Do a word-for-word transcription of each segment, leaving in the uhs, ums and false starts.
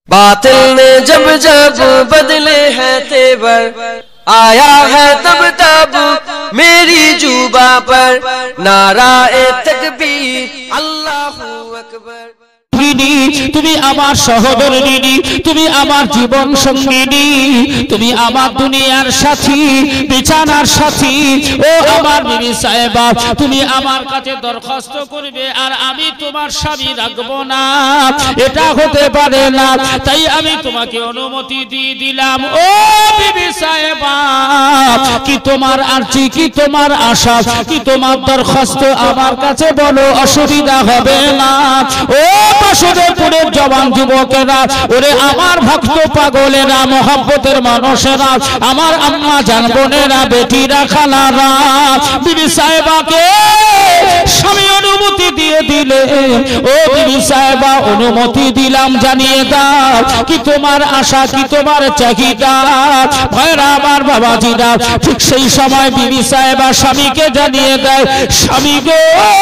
बातिल ने जब जब बदले हैं तेवर, आया है तब तब मेरी जुबा पर नाराए तकबीर अल्लाहू अकबर। তুমি আমার সহধর্মিনী, তুমি আমার জীবন সঙ্গিনী, তুমি আমার দুনিয়ার সাথী, বিছানার সাথী। ও আমার বিবি সাহেবা, তুমি আমার কাছে দরখাস্ত করবে আর আমি তোমার স্বামী রাখবো না, এটা হতে পারে না। তাই আমি তোমাকে অনুমতি দিয়ে দিলাম। ও বিবি সাহেবা, কি তোমার আরজি, কি তোমার আশা, কি তোমার দরখাস্ত আমার কাছে বলো, অসুবিধা হবে না। ও বাসুদেবপুরের জওয়ান যুবকেরা, ওরে আমার ভক্ত পাগলেরা, মহব্বতের মানুষেরা, আমার আম্মা জান বোনেরা, বেটিরা, খালারা, বিবি সাহেবাকে স্বামী অনুমতি দিয়ে দিলে। ও বিবি সাহেবা, অনুমতি দিলাম, জানিয়ে দাও কি তোমার আশা, কি তোমার চাহিদা। ভাইরা আমার, বাবাজিরা, ঠিক সেই সময় বিবি সাহেবা স্বামীকে জানিয়ে দেয়, স্বামী গো,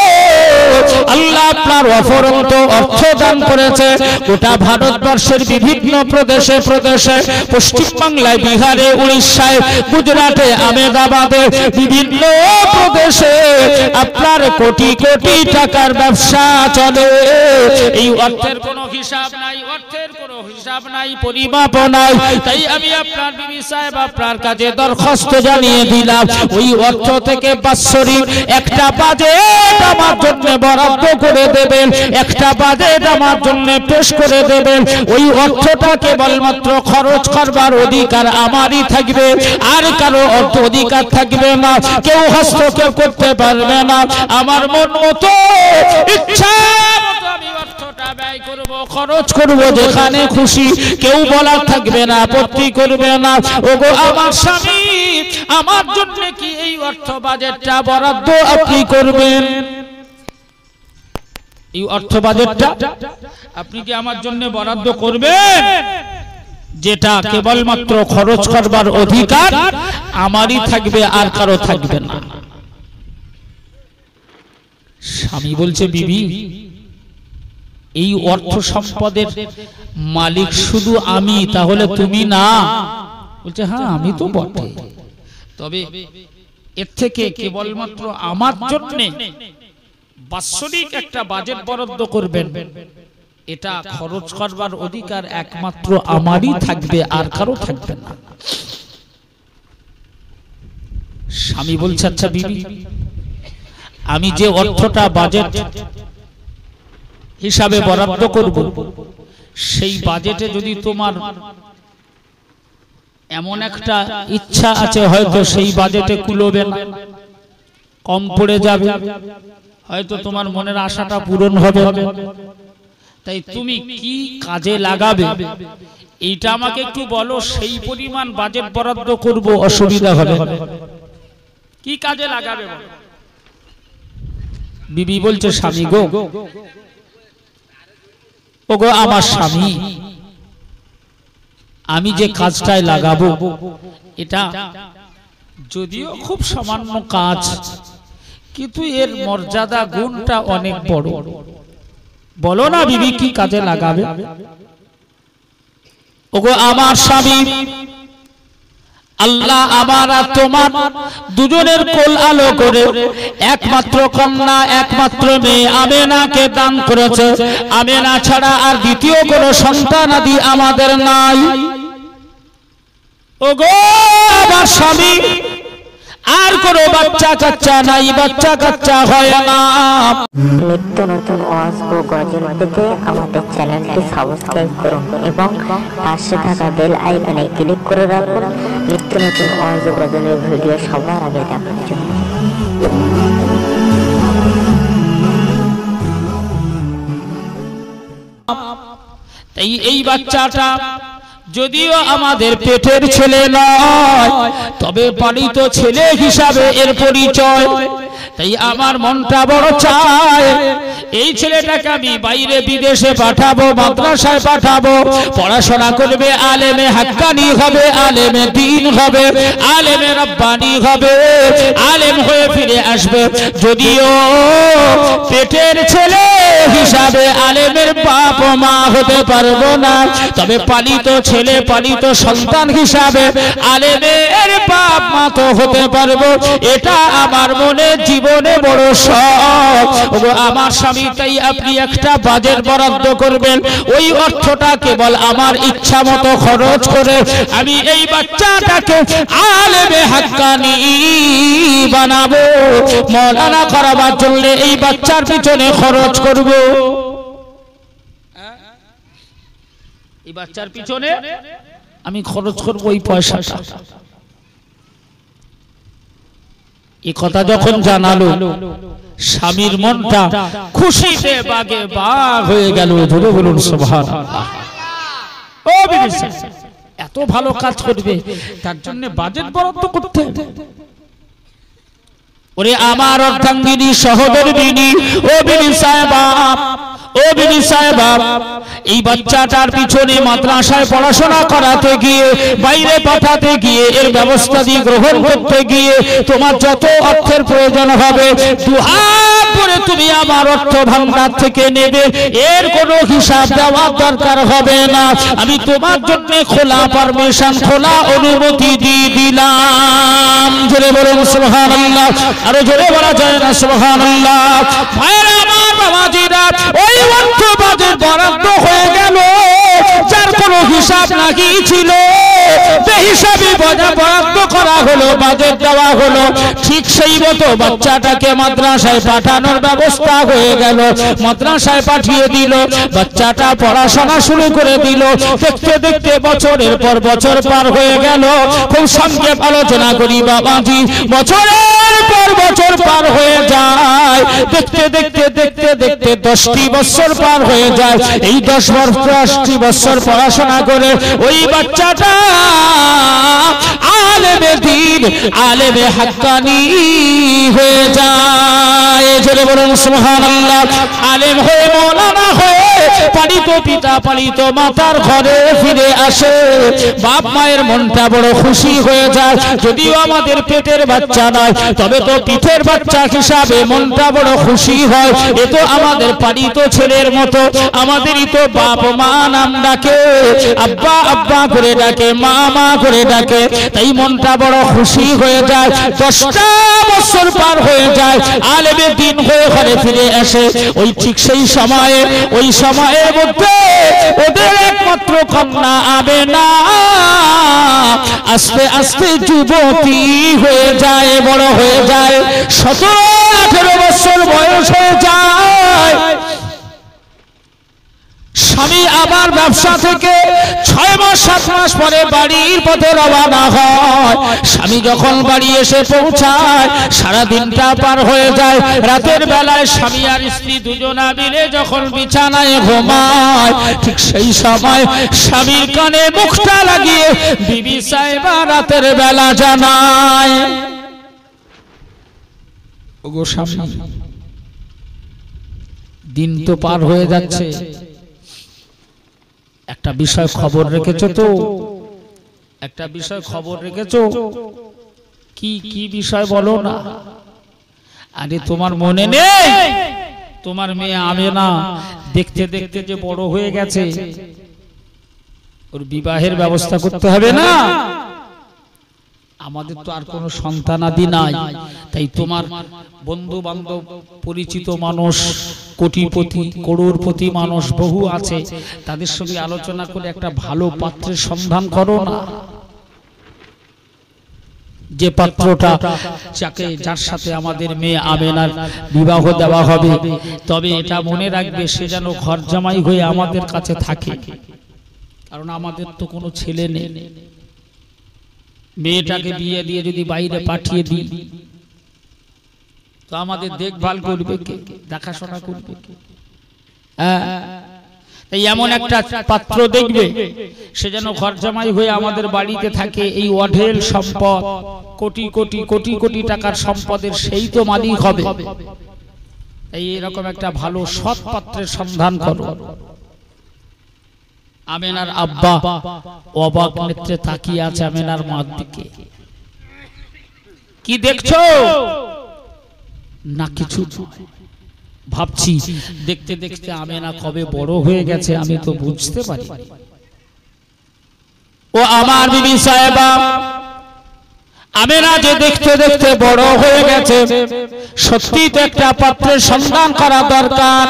আল্লাহ আপনার অফুরন্ত অর্থ দান করেছে। গোটা ভারতবর্ষের বিভিন্ন প্রদেশে প্রদেশে, পশ্চিমবাংলায়, বিহারে, উড়িষ্যায়, গুজরাটে, আহমেদাবাদে, বিভিন্ন প্রদেশে আপনার কোটি কোটি টাকার ব্যবসা চলে। এই অর্থের কোনো হিসাব নাই, অর্থের কোনো হিসাব নাই, পরিমাপ নাই। তাই আমি আপনার বিবি সাহেব আপনার কাছে দরখাস্ত জানিয়ে দিলাম, ওই অর্থ থেকে বাৎসরিক একটা বাজেট আমার জন্য বরাদ্দ করে দেবেন, একটা বাজেট আমার জন্য পেশ করে দেবেন। ওই অর্থটা কেবলমাত্র খরচ করবার অধিকার আমারই থাকবে, আর কারো অর্থ অধিকার থাকবে না, কেউ হস্তক্ষেপ করতে পারবে না। আমার মন মতো ইচ্ছা মতো আমি অর্থটা ব্যয় করব, খরচ করব যেখানে খুশি, কেউ বলার থাকবে না, আপত্তি করবে না। ওগো আমার স্বামী, আমার জন্য কি এই অর্থ বাজেটটা বরাদ্দ আপনি করবেন? এই অর্থ বাজেটটা আপনি কি আমার জন্য বরাদ্দ করবেন? যেটা কেবলমাত্র খরচ করবার অধিকার আমারই থাকবে, আর কারো থাকবে না। স্বামী বলছে, বিবি, এই অর্থ সম্পদের মালিক শুধু আমি, তাহলে তুমি না? বলছে, হ্যাঁ আমি তো বটে, তবে এর থেকে কেবলমাত্র আমার জন্য বাৎসরিক একটা বাজেট বরাদ্দ করবেন, এটা খরচ করবার অধিকার একমাত্র আমারই থাকবে, আর কারো থাকবে না। স্বামী বলছে, আচ্ছা বিবি, আমি যে অর্থটা বাজেট হিসাবে বরাদ্দ করব, সেই বাজেটে যদি তোমার এমন একটা ইচ্ছা আছে, হয়তো সেই বাজেটে কুলোবে না, কম পড়ে যাবে, হয়তো তোমার মনের আশাটা পূরণ হবে, তাই তুমি কি কাজে লাগাবে এইটা আমাকে একটু বলো, সেই পরিমাণ বাজেট বরাদ্দ করব, অসুবিধা হবে। কি কাজে লাগাবে? বিবি বলছে, স্বামী গো, ওগো আমার স্বামী, আমি যে কাজটায় লাগাবো এটা যদিও খুব সামান্য কাজ, কিন্তু এর মর্যাদা গুণটা অনেক বড়। বলো না বিবি, কি কাজে লাগাবে? ওগো আমার স্বামী, আল্লাহ আমার আর তোমার দুজনের কোল আলো করে একমাত্র কন্যা, একমাত্র মেয়ে আমেনাকে দান করেছে। আমেনা ছাড়া আর দ্বিতীয় কোনো সন্তান আদি আমাদের নাই। ওগো আমার স্বামী, আর কোনো বাচ্চা কাচ্চা নাই, বাচ্চা কাচ্চা হয় না। নিত্য নতুন ওয়াজ ও গজল পেতে আমাদের চ্যানেলটি সাবস্ক্রাইব করুন এবং পাশে থাকা বেল আইকনে ক্লিক করে রাখুন নিত্য নতুন ওয়াজ ও গজলের ভিডিও সবার আগে দেখার জন্য। এই এই বাচ্চাটা যদিও আমাদের পেটের ছেলে নয়, তবে পালিত ছেলে হিসাবে এর পরিচয়। তাই আমার মনটা বড় চায় এই ছেলেটাকে আমি বাইরে বিদেশে পাঠাবো, মাদ্রাসায় পাঠাবো, পড়াশোনা করবে, আলেমে হাক্কানি হবে, আলেমে দ্বীন হবে, আলেমে রব্বানি হবে, আলেম হয়ে ফিরে আসবে। যদিও পেটের ছেলে হিসাবে আলেমের বাপ মা হতে পারবো না, তবে পালিত ছেলে পালিত সন্তান হিসাবে আলেমের বাপ মা তো হতে পারবো। এটা আমার মনে জীবনে বড় শখ। আমার স্বামী, তাই আপনি একটা বাজেট বরাদ্দ করবেন, ওই অর্থটা কেবল আমার ইচ্ছা মতো খরচ করে আমি এই বাচ্চাটাকে আলেমে হাক্কানি বানাবো। মওলানা করাবার জন্য এই বাচ্চার পিছনে খরচ করব, এই বাচ্চার পিছনে আমি খরচ করব ওই পয়সাটা। এই কথা যখন জানালো, স্বামীর মনটা খুশিতে বাগে বাগ হয়ে গেল। ধরে বলুন সুবহানাল্লাহ। ও বিবি, এত ভালো কাজ করবে, তার জন্য বাজেট বরাদ্দ করতে। ওরে আমার অর্ধাঙ্গিনী সহধর্মিনী, ও বিবি সাহেবা, ও বিবি সাহেবা, এই বাচ্চাটার পিছনে মাদ্রাসায় পড়াশোনা করাতে গিয়ে, বাইরে পাঠাতে গিয়ে, এর ব্যবস্থা দিয়ে গ্রহণ করতে গিয়ে তোমার যত অর্থের প্রয়োজন হবে দুহাত করে তুমি আমার অর্থ ভান্ডার থেকে নেবে, এর কোনো হিসাব দেওয়ার দরকার হবে না। আমি তোমার জন্য খোলা পারমিশন, খোলা অনুমতি দিয়ে দিলাম। জোরে বলুন সুবহানাল্লাহ। আরো জোরে বলা যায় না সুবহানাল্লাহ? ভাইরা আমার, বাবাজিরা, ওই অর্থ বাজেট বরাদ্দ হয়ে গেল, যার কোনো হিসাব নাকি ছিল, বেহিসাবি বরাদ্দ করা হলো, বাজেট দেওয়া হলো। ঠিক সেই মতো বাচ্চাটাকে মাদ্রাসায় পাঠানোর ব্যবস্থা হয়ে গেল। মাদ্রাসায় পাঠিয়ে দিল, বাচ্চাটা পড়াশোনা শুরু করে দিল। দেখতে দেখতে বছরের পর বছর পার হয়ে গেল। খুব সংক্ষেপ আলোচনা করি বাবাজি, বছরের পর বছর পার হয়ে যায়। দেখতে দেখতে দেখতে দেখতে দশটি বছর পার হয়ে যায়। এই দশ দশটি বছর পড়াশোনা করে ওই বাচ্চাটা আলেমে দ্বীন, আলেমে হাক্কানি হয়ে যায়। জোরে বলুন সুবহানাল্লাহ। আলেম হয়ে, মওলানা হয়ে, পালিত পিতা পালিত মাতার ঘরে ফিরে আসে। বাপ মায়ের মনটা বড় খুশি হয়ে যায়। যদিও আমাদের পেটের বাচ্চা নয়, তবে তো পিঠের বাচ্চা হিসাবে মনটা বড় খুশি হয়। এ তো আমাদের পালিত ছেলের মতো, আমাদেরই তো বাপ মা নাম ডাকে, আব্বা আব্বা করে ডাকে, মা মা করে ডাকে, তাই মনটা বড় খুশি হয়ে যায়। দশটা বছর পার হয়ে যায়, আলেমে দ্বীন হয়ে ঘরে ফিরে আসে। ওই ঠিক সেই সময়ে, ওই সময়ের মধ্যে ওদের একমাত্র কন্যা আমেনা আস্তে আস্তে যুবতী হয়ে যায়, বড় হয়ে যায়, সতেরো আঠেরো বছর বয়স হয়ে যায়। স্বামী আবার ব্যবসা থেকে ছয় মাস সাত মাস পরে বাড়ির পথে রওনা হয়। স্বামী যখন বাড়ি এসে পৌঁছায়, সারা দিনটা পার হয়ে যায়। রাতের বেলায় স্বামী আর স্ত্রী দুজনা মিলে যখন বিছানায় ঘুমায়, ঠিক সেই সময় স্বামীর কানে মুখটা লাগিয়ে বিবি সাহেবা রাতের বেলা জানায়, ওগো স্বামী, দিন তো পার হয়ে যাচ্ছে, একটা বিষয় খবর রেখেছো তো? একটা বিষয় খবর রেখেছো? কি কি বিষয় বলো না? আরে তোমার মনে নেই, তোমার মেয়ে আমেনা দেখতে দেখতে যে বড় হয়ে গেছে, ওর বিবাহের ব্যবস্থা করতে হবে না? আমাদের তো আর কোনো সন্তানাদি নাই, তাই তোমার বন্ধু বান্ধব পরিচিত মানুষ, কোটিপতি করোড়পতি মানুষ বহু আছে, তাদের সঙ্গে আলোচনা করে একটা ভালো পাত্রের সন্ধান করো না। যে পাত্রটা যাকে, যার সাথে আমাদের মেয়ে আমেনার বিবাহ দেওয়া হবে, তবে এটা মনে রাখবে সে যেন ঘর জামাই হয়ে আমাদের কাছে থাকে, কারণ আমাদের তো কোনো ছেলে নেই। মেয়েটাকে বিয়ে দিয়ে যদি বাইরে পাঠিয়ে দিই, তো আমাদের দেখভাল করবে কে, দেখাশোনা করবে কে? তাই এমন একটা পাত্র দেখবে সে যেন ঘর জামাই হয়ে আমাদের বাড়িতে থাকে। এই অঢেল সম্পদ, কোটি কোটি কোটি কোটি টাকার সম্পদের সেই তো মালিক হবে। এই এরকম একটা ভালো সৎ পাত্রের সন্ধান করো। আমেনার আব্বা অবাক নেত্রে তাকিয়ে আছে আমেনার মার দিকে। কি দেখছো? না কিছু। ভাবছি দেখতে দেখতে আমেনা কবে বড় হয়ে গেছে আমি তো বুঝতে পারি। ও আমার বিবি সাহেবা, আমেনা যে দেখতে দেখতে বড় হয়ে গেছে, সত্যি তো একটা পাত্রের সন্ধান করা দরকার।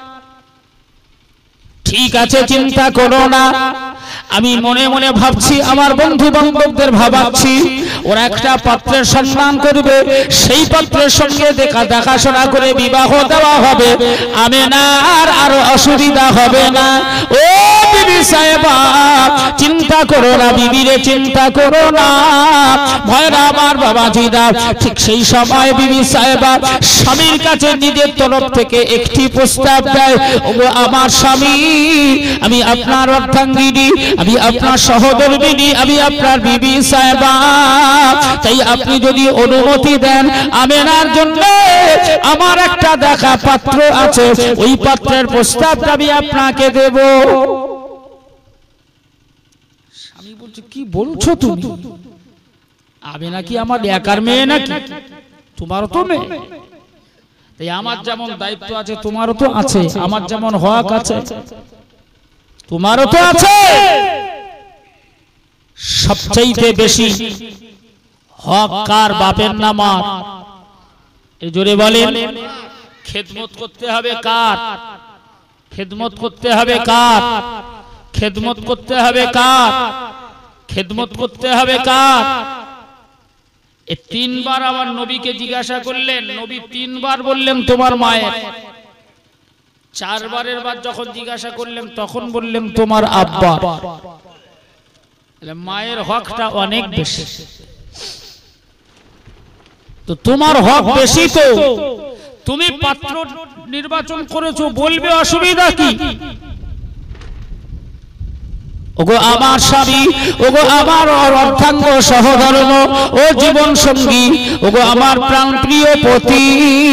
ঠিক আছে, চিন্তা করো না। আমি মনে মনে ভাবছি, আমার বন্ধু বান্ধবদের ভাবাচ্ছি, ওরা একটা পাত্রের সন্ধান করবে, সেই পাত্রের সঙ্গে দেখা দেখাশোনা করে বিবাহ দেওয়া হবে। আমেনার আর অসুবিধা হবে না। ও বিবি সাহেবা, চিন্তা করো না বিবিরে, চিন্তা করো না। ভয়রা আমার বাবাজিরা। ঠিক সেই সময় বিবি সাহেবা স্বামীর কাছে নিজের তরফ থেকে একটি প্রস্তাব দেয়। ওগো আমার স্বামী, আমি আপনার অর্ধাঙ্গিনী, আমি আপনার সহধর্মিনী, আমি আপনার বিবি সাহেবা। তাই আপনি যদি অনুমতি দেন, আমেনার জন্য আমার একটা দেখা পাত্র আছে, ওই পাত্রের প্রস্তাবটা আমি আপনাকে দেব। স্বামী বলছে, কি বলছো তুমি? আমেনা কি আমার একার মেয়ে নাকি? তোমারও তো মেয়ে। তাই আমার যেমন দায়িত্ব আছে তোমারও তো আছে, আমার যেমন হক আছে তোমারও তো আছে। সবচাইতে বেশি হক কার? বাপের না মার? এই জোরে বলেন। খেদমত করতে হবে কার? খেদমত করতে হবে কার? খেদমত করতে হবে কার? খেদমত করতে হবে কার? এই তিনবার আমার নবীকে জিজ্ঞাসা করলেন, নবী তিনবার বললেন তোমার মায়ের। চারবারের বার যখন জিজ্ঞাসা করলেন তখন বললেন তোমার আব্বা। মায়ের হকটা অনেক বেশি। তো তোমার হক বেশি, তো তুমি পাত্র নির্বাচন করেছো, বলবে অসুবিধা কি? ওগো আমার স্বামী, ওগো আমার অর্ধাঙ্গ সহধর্ম, ও জীবন সঙ্গী, ওগো আমার প্রাণপ্রিয় পতি,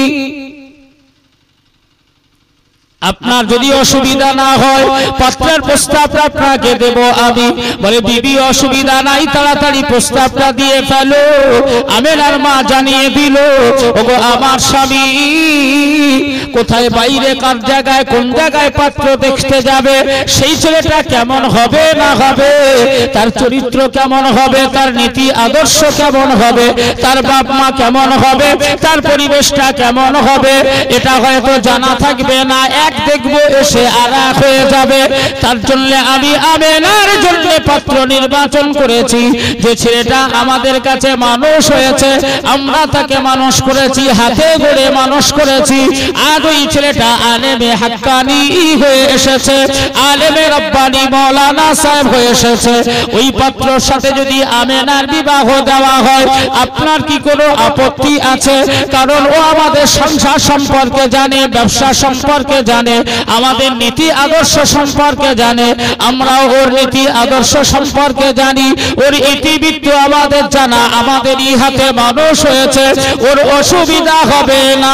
আপনার যদি অসুবিধা না হয় পাত্রের প্রস্তাবটা আপনাকে দেব আমি। বলে বিবি অসুবিধা নাই, তাড়াতাড়ি প্রস্তাবটা দিয়ে ফেলো। আমেনার মা জানিয়ে দিল, ওগো আমার স্বামী কোথায় বাইরে কার জায়গায় কোন জায়গায় পাত্র দেখতে যাবে, সেই ছেলেটা কেমন হবে না হবে, তার চরিত্র কেমন হবে, তার নীতি আদর্শ কেমন হবে, তার বাপ মা কেমন হবে, তার পরিবেশটা কেমন হবে, এটা হয়তো জানা থাকবে না। এক দেখবো এসে আর এক হয়ে যাবে। তার জন্য আমি আমেনার জন্য পাত্র নির্বাচন করেছি। যে ছেলেটা আমাদের কাছে মানুষ হয়েছে, আমরা তাকে মানুষ করেছি, হাতে গড়ে মানুষ করেছি। আজ ওই ছেলেটা আলেমে হাক্কানি হয়ে এসেছে, আলেমে রব্বানি মাওলানা সাহেব হয়ে এসেছে। ওই পাত্রর সাথে যদি আমেনার বিবাহ দেওয়া হয়, আপনার কি কোনো আপত্তি আছে? কারণ ও আমাদের সংসার সম্পর্কে জানে, ব্যবসা সম্পর্কে জানে, আমাদের নীতি আদর্শ সম্পর্কে জানে, আমরাও ওর নীতি আদর্শ সম্পর্কে জানি। ওর ইতিবৃত্ত আমাদের জানা, আমাদের ইহাতে মানুষ হয়েছে, ওর অসুবিধা হবে না।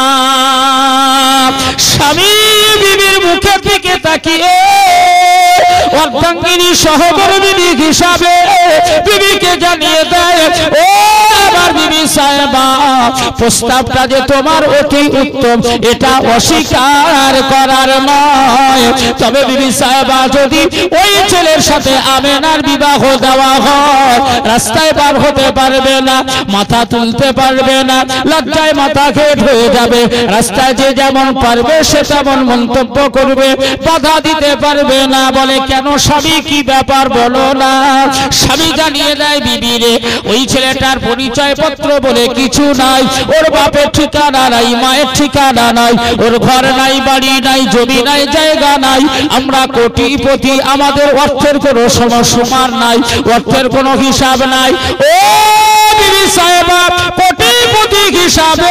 স্বামী বিবির মুখের দিকে তাকিয়ে অর্ধাঙ্গিনী সহধর্মিনী হিসাবে বিবিকে জানিয়ে দেয়, ও আমার বিবি সাহেবা, প্রস্তাবটা যে তোমার অতি উত্তম, এটা অস্বীকার করার নয়। তবে বিবি সাহেবা যদি ওই ছেলের সাথে আমেনার বিবাহ দেওয়া হয়, রাস্তায় বার হতে পারবে না, মাথা তুলতে পারবে না, লজ্জায় মাথা ঘেট হয়ে যাবে। রাস্তায় যে যেমন পারবে সে তেমন মন্তব্য করবে, বাধা দিতে পারবে না। বলে কেন স্বামী, কি ব্যাপার বলো না। স্বামী জানিয়ে দেয় বিবিরে, ওই ছেলেটার পরিচয় পত্র বলে কিছু নাই, ওর বাপের ঠিকানা নাই, মায়ের ঠিকানা নাই, ওর ঘর নাই, বাড়ি নাই, জমি নাই, জায়গা নাই। আমরা কোটিপতি, আমাদের অর্থের কোনো সমসীমার নাই, অর্থের কোনো হিসাব নাই। ও বিবি সাহেবা, কোটিপতি হিসাবে,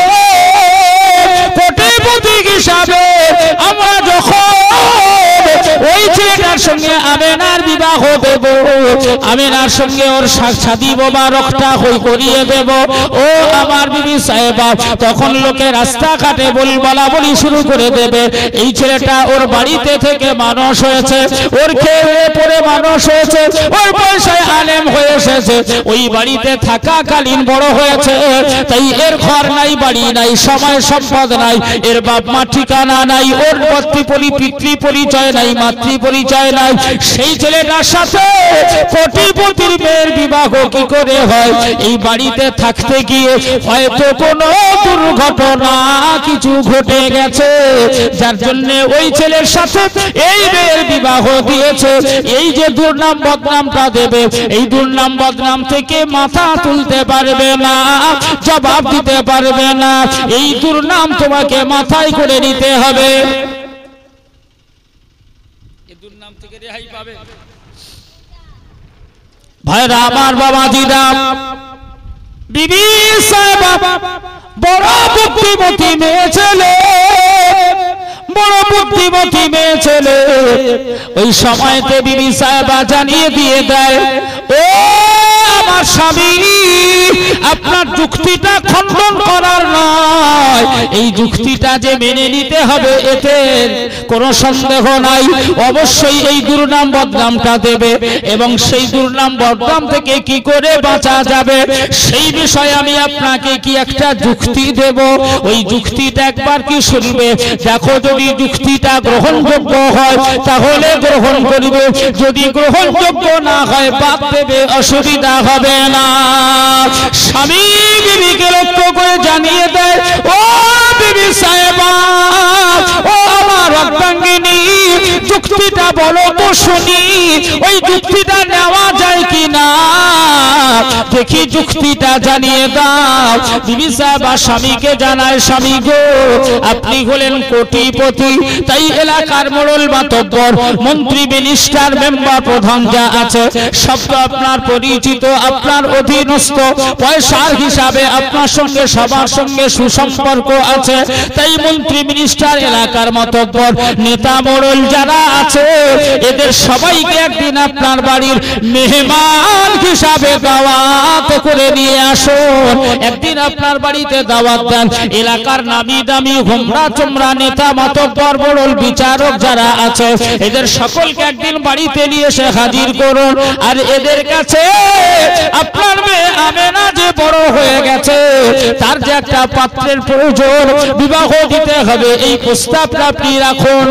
কোটিপতি হিসাবে আমরা যখন ওই ছেলে ছেলেটার সঙ্গে আমেনার বিবাহ দেব, আমেনার সঙ্গে ওর শাদী মোবারকটা হই করিয়ে দেব। ও আমার বিবি সাহেবা, তখন লোকে রাস্তাঘাটে বলি বলা বলি শুরু করে দেবে, এই ছেলেটা ওর বাড়িতে থেকে মানুষ হয়েছে, ওর খেয়ে পরে মানুষ হয়েছে, ওর পয়সায় আলেম হয়ে এসেছে, ওই বাড়িতে থাকাকালীন বড় হয়েছে, তাই এর ঘর নাই, বাড়ি নাই, সময় সম্পদ নাই, এর বাপ মা ঠিকানা নাই, ওর পিতৃ পরিচয় নাই, মাতৃ পরিচয় নাই। সেই ছেলেটার সাথে কোটিপতির মেয়ের বিবাহ কি করে হয়? এই বাড়িতে থাকতে গিয়ে হয়তো কোনো দুর্ঘটনা কিছু ঘটে গেছে, যার জন্য ওই ছেলের সাথে এই মেয়ের বিবাহ দিয়েছে। এই যে দুর্নাম বদনামটা দেবে, এই দুর্নাম বদনাম থেকে মাথা তুলতে পারবে না, জবাব দিতে পারবে না, এই দুর্নাম তোমাকে মাথায় করে নিতে হবে। এই দুর্নাম থেকে রেহাই পাবে ভাইরা আমার, বাবাজিরা। বিবি সাহেবা বড় বুদ্ধিমতী মেয়ে ছেলে, বড় বুদ্ধিমতী মেয়ে ছেলে। ওই সময়তে বিবি সাহেবা জানিয়ে দিয়ে দেয়, ও আমার স্বামী, আপনার যুক্তিটা খণ্ডন করার নয়, এই যুক্তিটা যে মেনে নিতে হবে এতে কোনো সন্দেহ নাই। অবশ্যই এই দুর্নাম বদনামটা দেবে, এবং সেই দুর্নাম বদনাম থেকে কি করে বাঁচা যাবে সেই বিষয়ে আমি আপনাকে কি একটা যুক্তি দেব। ওই যুক্তিটা একবার কি শুনবে, দেখো যদি যুক্তিটা গ্রহণযোগ্য হয় তাহলে গ্রহণ করবে, যদি গ্রহণযোগ্য না হয় বাদ দেবে, অসুবিধা হবে না। স্বামী বিবিকে লক্ষ্য করে জানিয়ে দেয়, ও বিবি সাহেবা, ও আমার অর্ধাঙ্গিনী, যুক্তিটা বলো তো শুনি, ওই যুক্তিটা নেওয়া যায় কি না দেখি, যুক্তিটা জানিয়ে দাও। বিবি সাহেবা স্বামীকে জানায়, স্বামী গো, আপনি হলেন কোটিপতি, তাই এলাকার মোড়ল মাতব্বর, মন্ত্রী, মিনিস্টার, মেম্বার, প্রধান যা আছে সব তো আপনার পরিচিত, আপনার অধীনস্থ, পয়সার হিসাবে আপনার সঙ্গে সবার সঙ্গে সুসম্পর্ক আছে, তাই মন্ত্রী, মিনিস্টার, এলাকার মাতব্বর, নেতা, মোড়ল যারা আছে এদের সবাইকে একদিন আপনার বাড়ির মেহমান হিসাবে দাওয়াত করে নিয়ে আসুন। একদিন আপনার বাড়িতে দাওয়াত দেন, এলাকার নামি দামি হোমরা চোমরা নেতা, মাতব্বর, মোড়ল, বিচারক যারা আছে এদের সকলকে একদিন বাড়িতে নিয়ে এসে হাজির করুন। আর এদের কাছে আপনার মেয়ে আমেনা যে বড় হয়ে গেছে, তার যে একটা পাত্রের প্রয়োজন, বিবাহ দিতে হবে, এই প্রস্তাবটা আপনি রাখুন।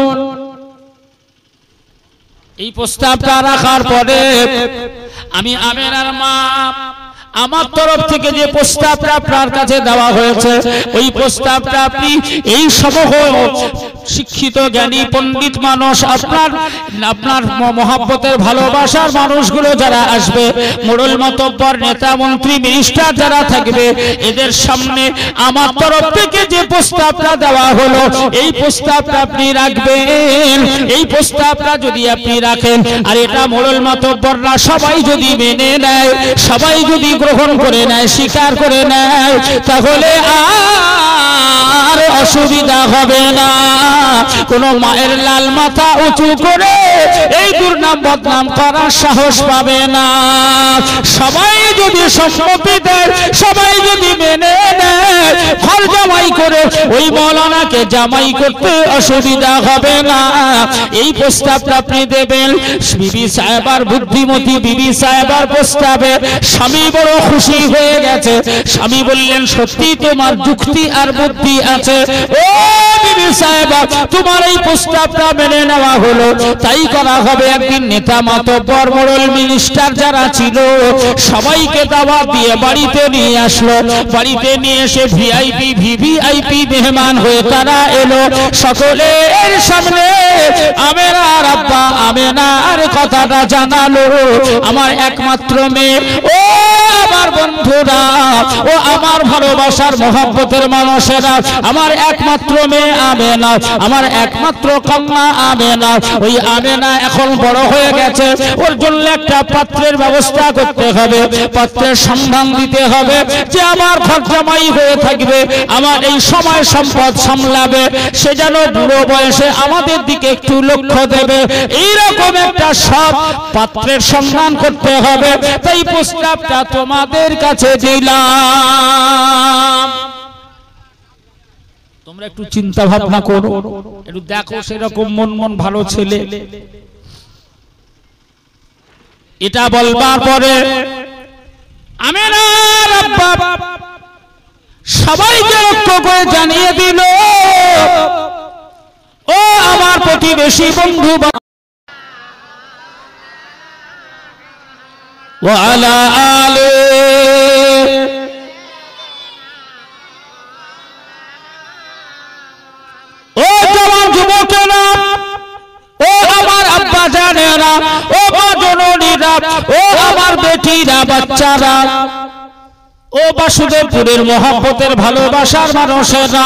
এই প্রস্তাবটা রাখার পরে আমি আমেনার মা, আমার তরফ থেকে যে প্রস্তাবটা আপনার কাছে দেওয়া হয়েছে, ওই প্রস্তাবটা আপনি এই সমূহ শিক্ষিত জ্ঞানী পণ্ডিত মানুষ, আপনার আপনার মহব্বতের ভালোবাসার মানুষগুলো যারা আসবে, মোড়ল, মাতব্বর, নেতা, মন্ত্রী, মিনিস্টার যারা থাকবে, এদের সামনে আমার তরফ থেকে যে প্রস্তাবটা দেওয়া হলো, এই প্রস্তাবটা আপনি রাখবেন। এই প্রস্তাবটা যদি আপনি রাখেন আর এটা মোড়ল, মাতব্বররা সবাই যদি মেনে নেয়, সবাই যদি গ্রহণ করে নেয়, স্বীকার করে নেয়, তাহলে আর অসুবিধা হবে না। কোন মায়ের লাল মাথা উঁচু করে এই দুর্নাম বদনাম করার সাহস পাবে না। সবাই যদি সম্মতি দেয়, সবাই যদি মেনে নেয়, ঘর জামাই করে ওই মৌলানাকে জামাই করতে অসুবিধা হবে না। এই প্রস্তাবটা আপনি দেবেন। বিবি সাহেবার বুদ্ধিমতী বিবি সাহেবার প্রস্তাবে স্বামী বড় খুশি হয়ে গেছে। স্বামী বললেন, সত্যি তোমার যুক্তি আর বুদ্ধি আছে। ও বিবি সাহেবা, তোমার এই প্রস্তাবটা মেনে নেওয়া হলো, তাই করা হবে। একদিন নেতা, মাতব্বর, মোড়ল, মিনিস্টার যারা ছিল সবাইকে দাওয়াত দিয়ে বাড়িতে নিয়ে আসলো। বাড়িতে নিয়ে এসে ভিআইপি ভিভিআইপি মেহমান হয়ে তারা এলো। সকলের সামনে আমেনার আব্বা আমেনার কথাটা জানালো। আমার একমাত্র মেয়ে, ও আমার বন্ধুরা, ও আমার ভালোবাসার মহব্বতের মানুষেরা, আমার একমাত্র মেয়ে আমেনা, আমার একমাত্র কন্যা আমেনা। ওই আমেনা এখন বড় হয়ে গেছে, ওর জন্য একটা পাত্রের ব্যবস্থা করতে হবে, পাত্রের সন্ধান দিতে হবে যে আমার ঘর জামাই হয়ে থাকবে, আমার এই সময় সম্পদ সামলাবে, সে যেন বুড়ো বয়সে আমাদের দিকে একটু লক্ষ্য দেবে। এইরকম একটা সৎ পাত্রের সন্ধান করতে হবে। তাই প্রস্তাবটা তোমাদের কাছে দিলাম। তোমরা একটু চিন্তা ভাবনা করো, একটু দেখো সেরকম মন মন ভালো ছেলে। এটা বলবার পরে আমিনার আব্বা সবাইকে লক্ষ্য করে জানিয়ে দিল, ও আমার প্রতিবেশী বন্ধু ওয়ালা আলে ও জওয়ান যুবকেরা, ও আমার আব্বা জানেরা, ও মা জননীরা, ও আমার বেটিরা, বাচ্চারা, ও বাসুদেবপুরের মহব্বতের ভালোবাসার মানুষেরা,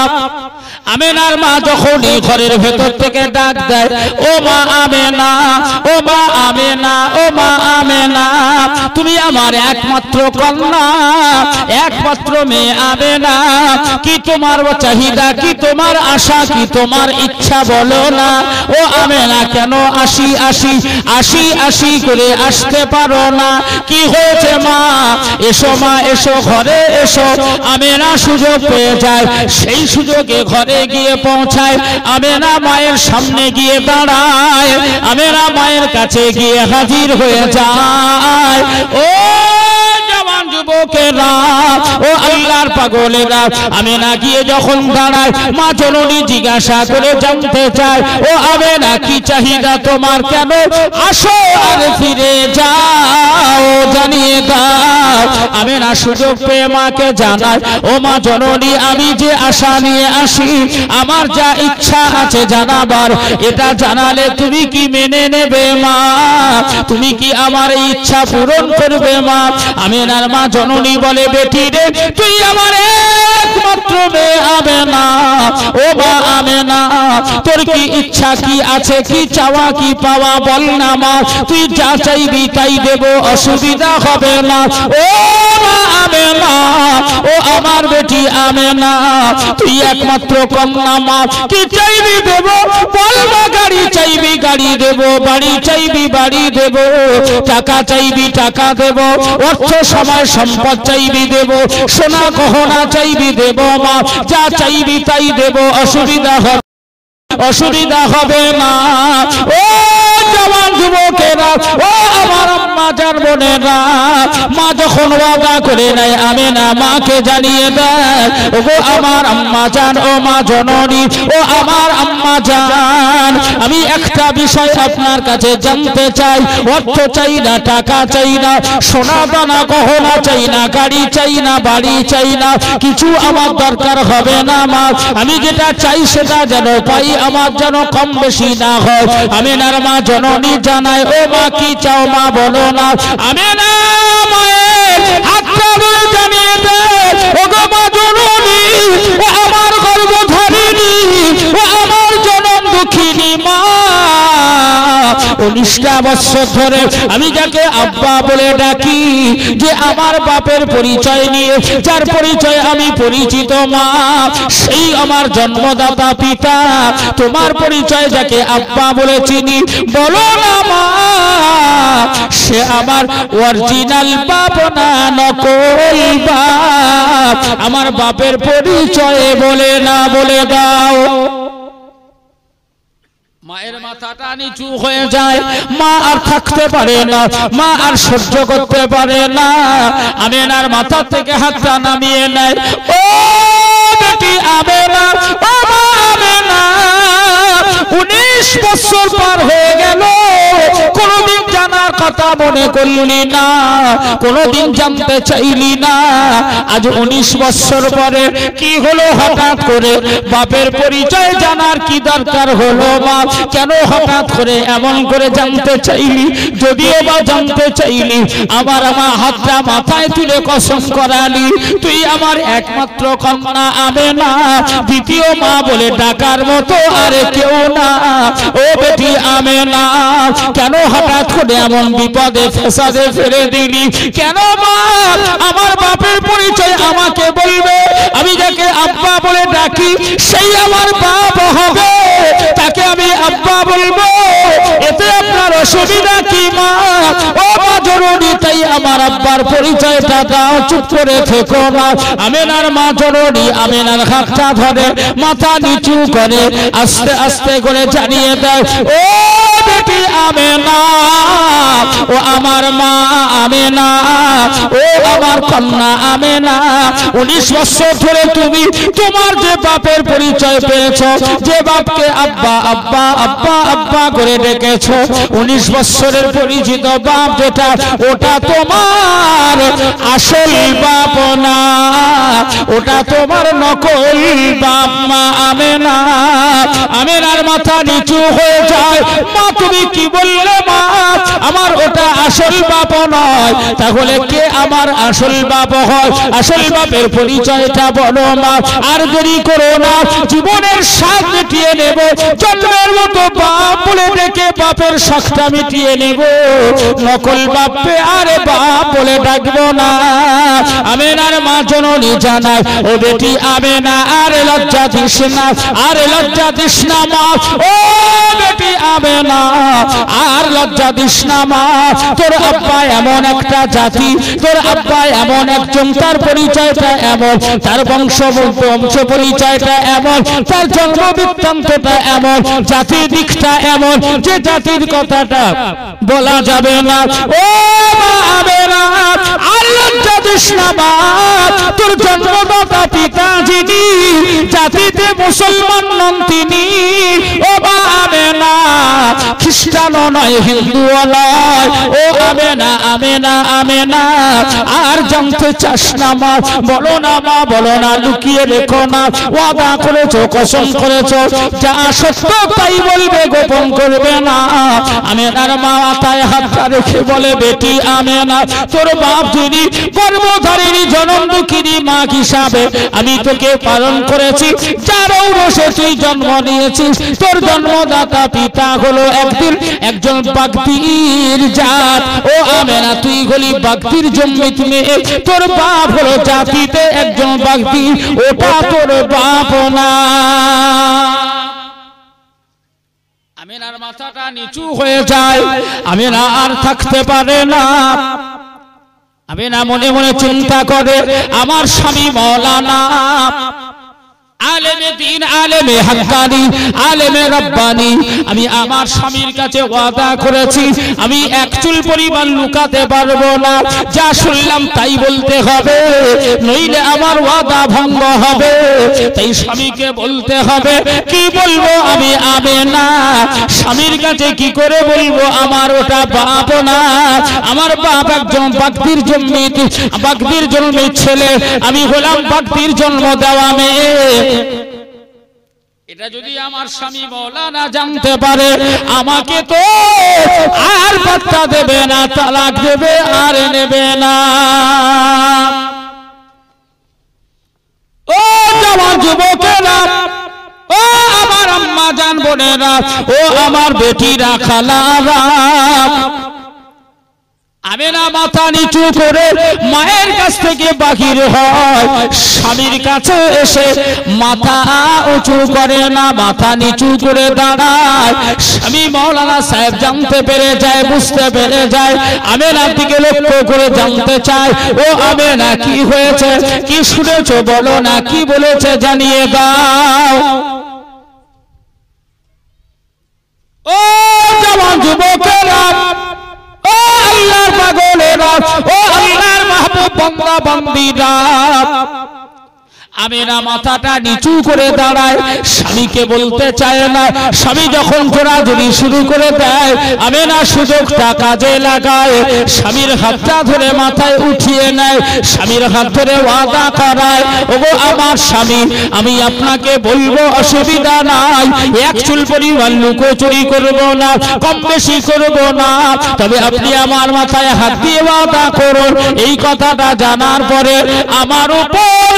আমেনার মা যখনই ঘরের ভেতর থেকে ডাক দেয়, ও মা আমেনা, ও মা আমেনা, ও মা আমেনা, তুমি আমার একমাত্র কন্যা, একমাত্র মেয়ে আমেনা, কি তোমার চাহিদা, কি তোমার আশা, কি তোমার ইচ্ছা বলো না। ও আমেনা কেন আসি আসি আসি আসি করে আসতে পারো না, কি হয়েছে মা, এসো মা এসো, ঘরে এসো। আমেনা সুযোগ পেয়ে যায়, সেই সুযোগে ঘরে গিয়ে পৌঁছায়, আমেনা মায়ের সামনে গিয়ে দাঁড়ায়, আমেনা মায়ের কাছে গিয়ে হাজির হয়ে যায়। ও জওয়ান যুবকেরা, ও আল্লাহর পাগলেরা, আমেনা গিয়ে যখন দাঁড়ায়, মা জননী জিজ্ঞাসা করে জানতে চায়, ও আমেনা কি চাহিদা তোমার, কেন আসো আর ফিরে যাও, জানিয়ে দাও। আমেনা সুযোগ পেয়ে মাকে জানায়, ও মা জননী আমি যে আশা নিয়ে আসি, আমার যা ইচ্ছা আছে জানাবার, এটা জানালে তুমি কি মেনে নেবে মা, তুমি কি আমার এই ইচ্ছা পূরণ করবে মা। আমেনার মা জননী বলে, বেটি রে তুই আমার একমাত্র মেয়ে আমেনা, ও মা আমেনা তোর কি ইচ্ছা, কি আছে, কি চাওয়া, কি পাওয়া বল না মা, তুই যা চাইবি তাই দেব, অসুবিধা হবে না। ও মা আমেনা, ও আমার বেটি আমেনা, তুই একমাত্র কন্যা মা, কি চাইবি দেব বল মা, গাড়ি চাইবি গাড়ি দেব, বাড়ি চাইবি বাড়ি দেব, টাকা চাইবি টাকা দেব, অর্থ সময় সম্পদ চাইবি দেব, সোনা গহনা চাইবি দেব মা, যা চাইবি তাই দেব, অসুবিধা হবে অসুবিধা হবে না। ও জওয়ান যুবকেরা, ও আমার আম্মা জান বোনেরা, মা যখন ওয়াদা করে নেয়, আমেনা মাকে জানিয়ে দেয়, ও আমার আম্মা জান, ও মা জননী, ও আমার আম্মা জান, আমি একটা বিষয় আপনার কাছে জানতে চাই, অর্থ চাই না, টাকা চাই না, সোনা দানা গহনা চাই না, গাড়ি চাই না, বাড়ি চাই না, কিছু আমার দরকার হবে না মা, আমি যেটা চাই সেটা যেন পাই, আমার যেন কম বেশি না হয়। আমেনার মা জননী জানায়, ও মা কি চাও মা বলো না। আমেনা মায়ের হাতটা ধরে জানিয়ে দেয়, ও গো মা জননী, ও আমার গর্ভধারিণী, ও আমার জনম দুঃখিনী মা, উনিশটা বছর ধরে আমি যাকে আব্বা বলে ডাকি, যে আমার বাপের পরিচয় নিয়ে যার পরিচয় আমি পরিচিত মা, সেই আমার জন্মদাতা পিতা, তোমার পরিচয় যাকে আব্বা বলে চিনি, বলো না মা সে আমার অরিজিনাল বাপ না নকল বাপ, আমার বাপের পরিচয় বলে না বলে দাও। মায়ের মাথাটা নিচু হয়ে যায়, মা আর থাকতে পারে না, মা আর সহ্য করতে পারে না, আমেনার মাথা থেকে হাতটা নামিয়ে নেয়। ও বেটি আমেনা, ও মা আমেনা, উনিশ বছর পার হয়ে গেল, কোনদিন জানার কথা মনে করলি না, কোনদিন জানতে চাইলি না, আজ উনিশ বছর পরে কি হলো হঠাৎ করে, বাপের পরিচয় জানার কি দরকার হলো মা, কেন হঠাৎ করে এমন করে জানতে চাইলি, যদিও বা জানতে চাইলি, আমার আমার হাতটা মাথায় তুলে কসম করালি, তুই আমার একমাত্র কন্যা আমেনা, দ্বিতীয় মা বলে ডাকার মতো আর কেউ না। ও বেটি আমেনা কেন হঠাৎ করে এমন বিপদে ফেসাদে ফেলে দিলি কেন মা আমার বাপের পরিচয় আমাকে বলবে আমি যাকে আব্বা বলে ডাকি সেই আমার বাপ হবে তাকে আমি আব্বা বলবো এতে আপনার অসুবিধা কি মা ও মা জননী তাই আমার আব্বার পরিচয়টা দাও চুপ করে থেকো না আমেনার মা জননী আমেনার হাতটা ধরে মাথা নিচু করে আস্তে আস্তে করে জানিয়ে দেয় ও বেটি আমেনা ও আমার মা আমেনা ও আমার কন্যা আমেনা উনিশ বছর ধরে তুমি তোমার যে বাপের পরিচয় পেয়েছো যে বাপকে আব্বা আব্বা আব্বা আব্বা করে ডেকেছো উনিশ বছরের পরিচিত বাপ যেটা ওটা তোমার আসল বাপ না ওটা তোমার নকল বাপ মা আমেনা আমেনার মাথা নিচু হয়ে যায় মা তুমি কি বললে মা আমার ওটা আসল বাপ নয় তাহলে কে আমার আসল বাপ হয় আসল বাপের পরিচয়টা বলো মা আর দেরি করো না জীবনের স্বাদ মিটিয়ে নেব জন্মের মতো বাপ বলে ডেকে বাপের শখটা মিটিয়ে নেব নকল বাপে আরে বাপ বলে ডাকবো না আমেনার মা জননী জানায় ও বেটি আমেনা আরে লজ্জা দিস না আরে লজ্জা দিস না মা ও বেটি আমেনা আর লজ্জা দিস না মা তোর আব্বা এমন একটা জাতি তোর আব্বা এমন একজন তার পরিচয়টা এমন তার বংশ বংশ পরিচয়টা এমন তার জন্ম বৃত্তান্তটা এমন জাতির দিকটা এমন যে জাতির কথাটা বলা যাবে না ও মা আমেনা আর লজ্জা দিস না মা তোর জন্মদাতা পিতা যিনি জাতিতে মুসলমান নন তিনি ও মা আমেনা খ্রিস্টানও নয় হিন্দুও নয় ও আমেনা আমেনা আমেনা আর জানতে চাস না মা বলো না মা বলো না লুকিয়ে রেখো না ওয়াদা করেছো কসম করেছো যা সত্য তাই বলবে গোপন করবে না আমেনার মা মাথায় হাতটা রেখে বলে বেটি আমেনা তোর বাপ যিনি গর্ভধারিণী জনম দুঃখিনী মা হিসাবে আমি তোকে পালন করেছি যার ঔরসে তুই জন্ম নিয়েছিস তোর জন্মদাতা পিতা হলো একদিন একজন বাগদির জাত ও আমেনা তুই হলি বাগদির জন্মিত মেয়ে তোর বাপ হলো জাতিতে একজন বাগদি ওটা তোর বাপ না আমেনার মাথাটা নিচু হয়ে যায় আমেনা আর থাকতে পারে না আমেনা মনে মনে চিন্তা করে আমার স্বামী মাওলানা আলেমে দ্বীন আলেমে হক্কানি আলেমে রব্বানি আমি আমার স্বামীর কাছে ওয়াদা করেছি আমি এক চুল পরিমাণ লুকাতে পারবো না যা শুনলাম তাই বলতে হবে নইলে আমার ওয়াদা ভঙ্গ হবে তাই স্বামীকে বলতে হবে কি বলবো আমি আমেনা স্বামীর কাছে কি করে বলবো আমার ওটা বাপ না আমার বাপ একজন বাগদির জন্মিত বাগদির জন্মের ছেলে আমি হলাম বাগদির জন্ম দেওয়া মেয়ে এটা যদি আমার স্বামী মাওলানা জানতে পারে আমাকে তো আর পাত্তা দেবে না তালাক দেবে আর নেবে না ও জওয়ান যুবকেরা ও আমার আম্মা জান বোনেরা ও আমার বেটিরা খালারা আমেনা মাথা নিচু করে মায়ের কাছ থেকে বাহির হয় স্বামীর কাছে এসে মাথা উঁচু করে না মাথা নিচু করে দাঁড়ায় স্বামী মাওলানা সাহেব জানতে পেরে যায় বুঝতে পেরে যায় আমেনার দিকে লক্ষ্য করে জানতে চায় ও আমেনা কি হয়েছে কি শুনেছো বলো না কি বলেছে জানিয়ে দাও ও জওয়ান যুবকেরা ও আল্লাহর পাগলেরা ও আল্লাহর মাহবুব বান্দা বান্দীরা আমেনা মাথাটা নিচু করে দাঁড়ায় স্বামীকে বলতে চায় না স্বামী যখন জোরাজুরি শুরু করে দেয় আমেনা সুযোগটা কাজে লাগায় স্বামীর হাতটা ধরে মাথায় উঠিয়ে নেয় স্বামীর হাত ধরে ওয়াদা করায় ওগো আমার স্বামী আমি আপনাকে বলবো অসুবিধা নাই এক চুল পরিমাণ লুকোচুরি করব না কম বেশি করব না তবে আপনি আমার মাথায় হাত দিয়ে ওয়াদা করুন এই কথাটা জানার পরে আমার উপরে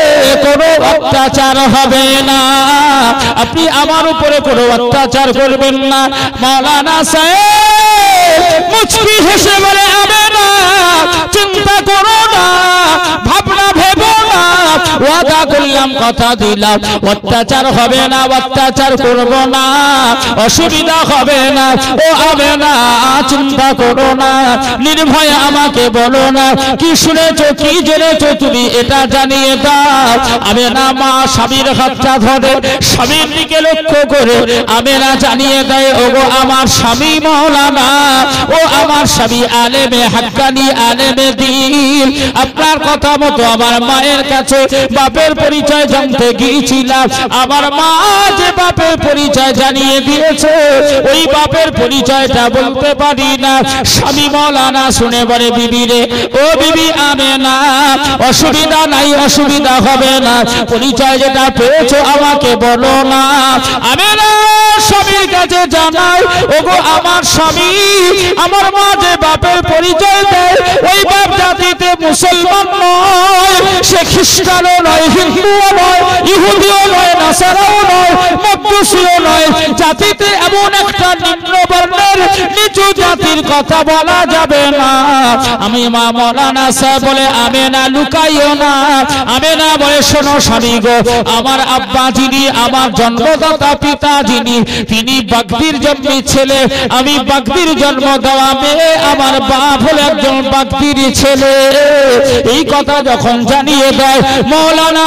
কোনো অত্যাচার হবে না, আপনি আমার উপরে কোনো অত্যাচার করবেন না। মাওলানা সাহেব মুচকি হেসে বলে, হবে না, চিন্তা করো না, ভাবনা ভেবো না, ওয়াদা করলাম, কথা দিলাম, অত্যাচার হবে না, অত্যাচার করব না, অসুবিধা হবে না, ও হবে না, চিন্তা করো না, নির্ভয়ে আমাকে বলো না, কি শুনেছো কি জেনেছো তুমি এটা জানিয়ে দাও। আমি না মা স্বামীর হাতটা ধরে স্বামীর দিকে লক্ষ্য করে আমি না জানিয়ে দেয়, ও গো আমার স্বামী মাওলানা, ও আমার স্বামী আলেমে হাক্কানি, আলেমে দ্বীন, আপনার কথা মতো আমার মায়ের কাছে বাপের পরিচয় জানতে গিয়েছিলাম, আমার মা যে বাপের পরিচয় জানিয়ে দিয়েছে ওই বাপের পরিচয়টা বলতে পারি না। স্বামী মাওলানা শুনে বলে, বিবি রে, ও বিবি আমেনা, অসুবিধা নাই, অসুবিধা হবে না, পরিচয় যেটা পেয়েছো আমাকে বলো না। আমেনা স্বামীর কাছে জানাই, ওগো আমার স্বামী, আমার মা যে বাপের পরিচয় দেয় ওই বাপ জাতিতে মুসলমান নয়, সে খ্রিস্টানও নয়, হিন্দুও নয়, ইহুদিও নয়, নাসারাও নয়, মজুসিও নয়, জাতিতে এমন একটা নিম্ন বর্ণের নিচু জাতির কথা বলা যাবে না। আমি মা মাওলানা সাহেব বলে, আমেনা লুকাইও না। আমেনা বলে, শোনো স্বামী গো, আমার আব্বা যিনি, আমার জন্মদাতা পিতা যিনি, তিনি বাগদির জন্মী ছেলে, আমি বাগদির জন্ম দেওয়া মেয়ে, আমার বাপ হলো একজন বাগদির ছেলে। এই কথা যখন জানিয়ে দেয় মাওলানা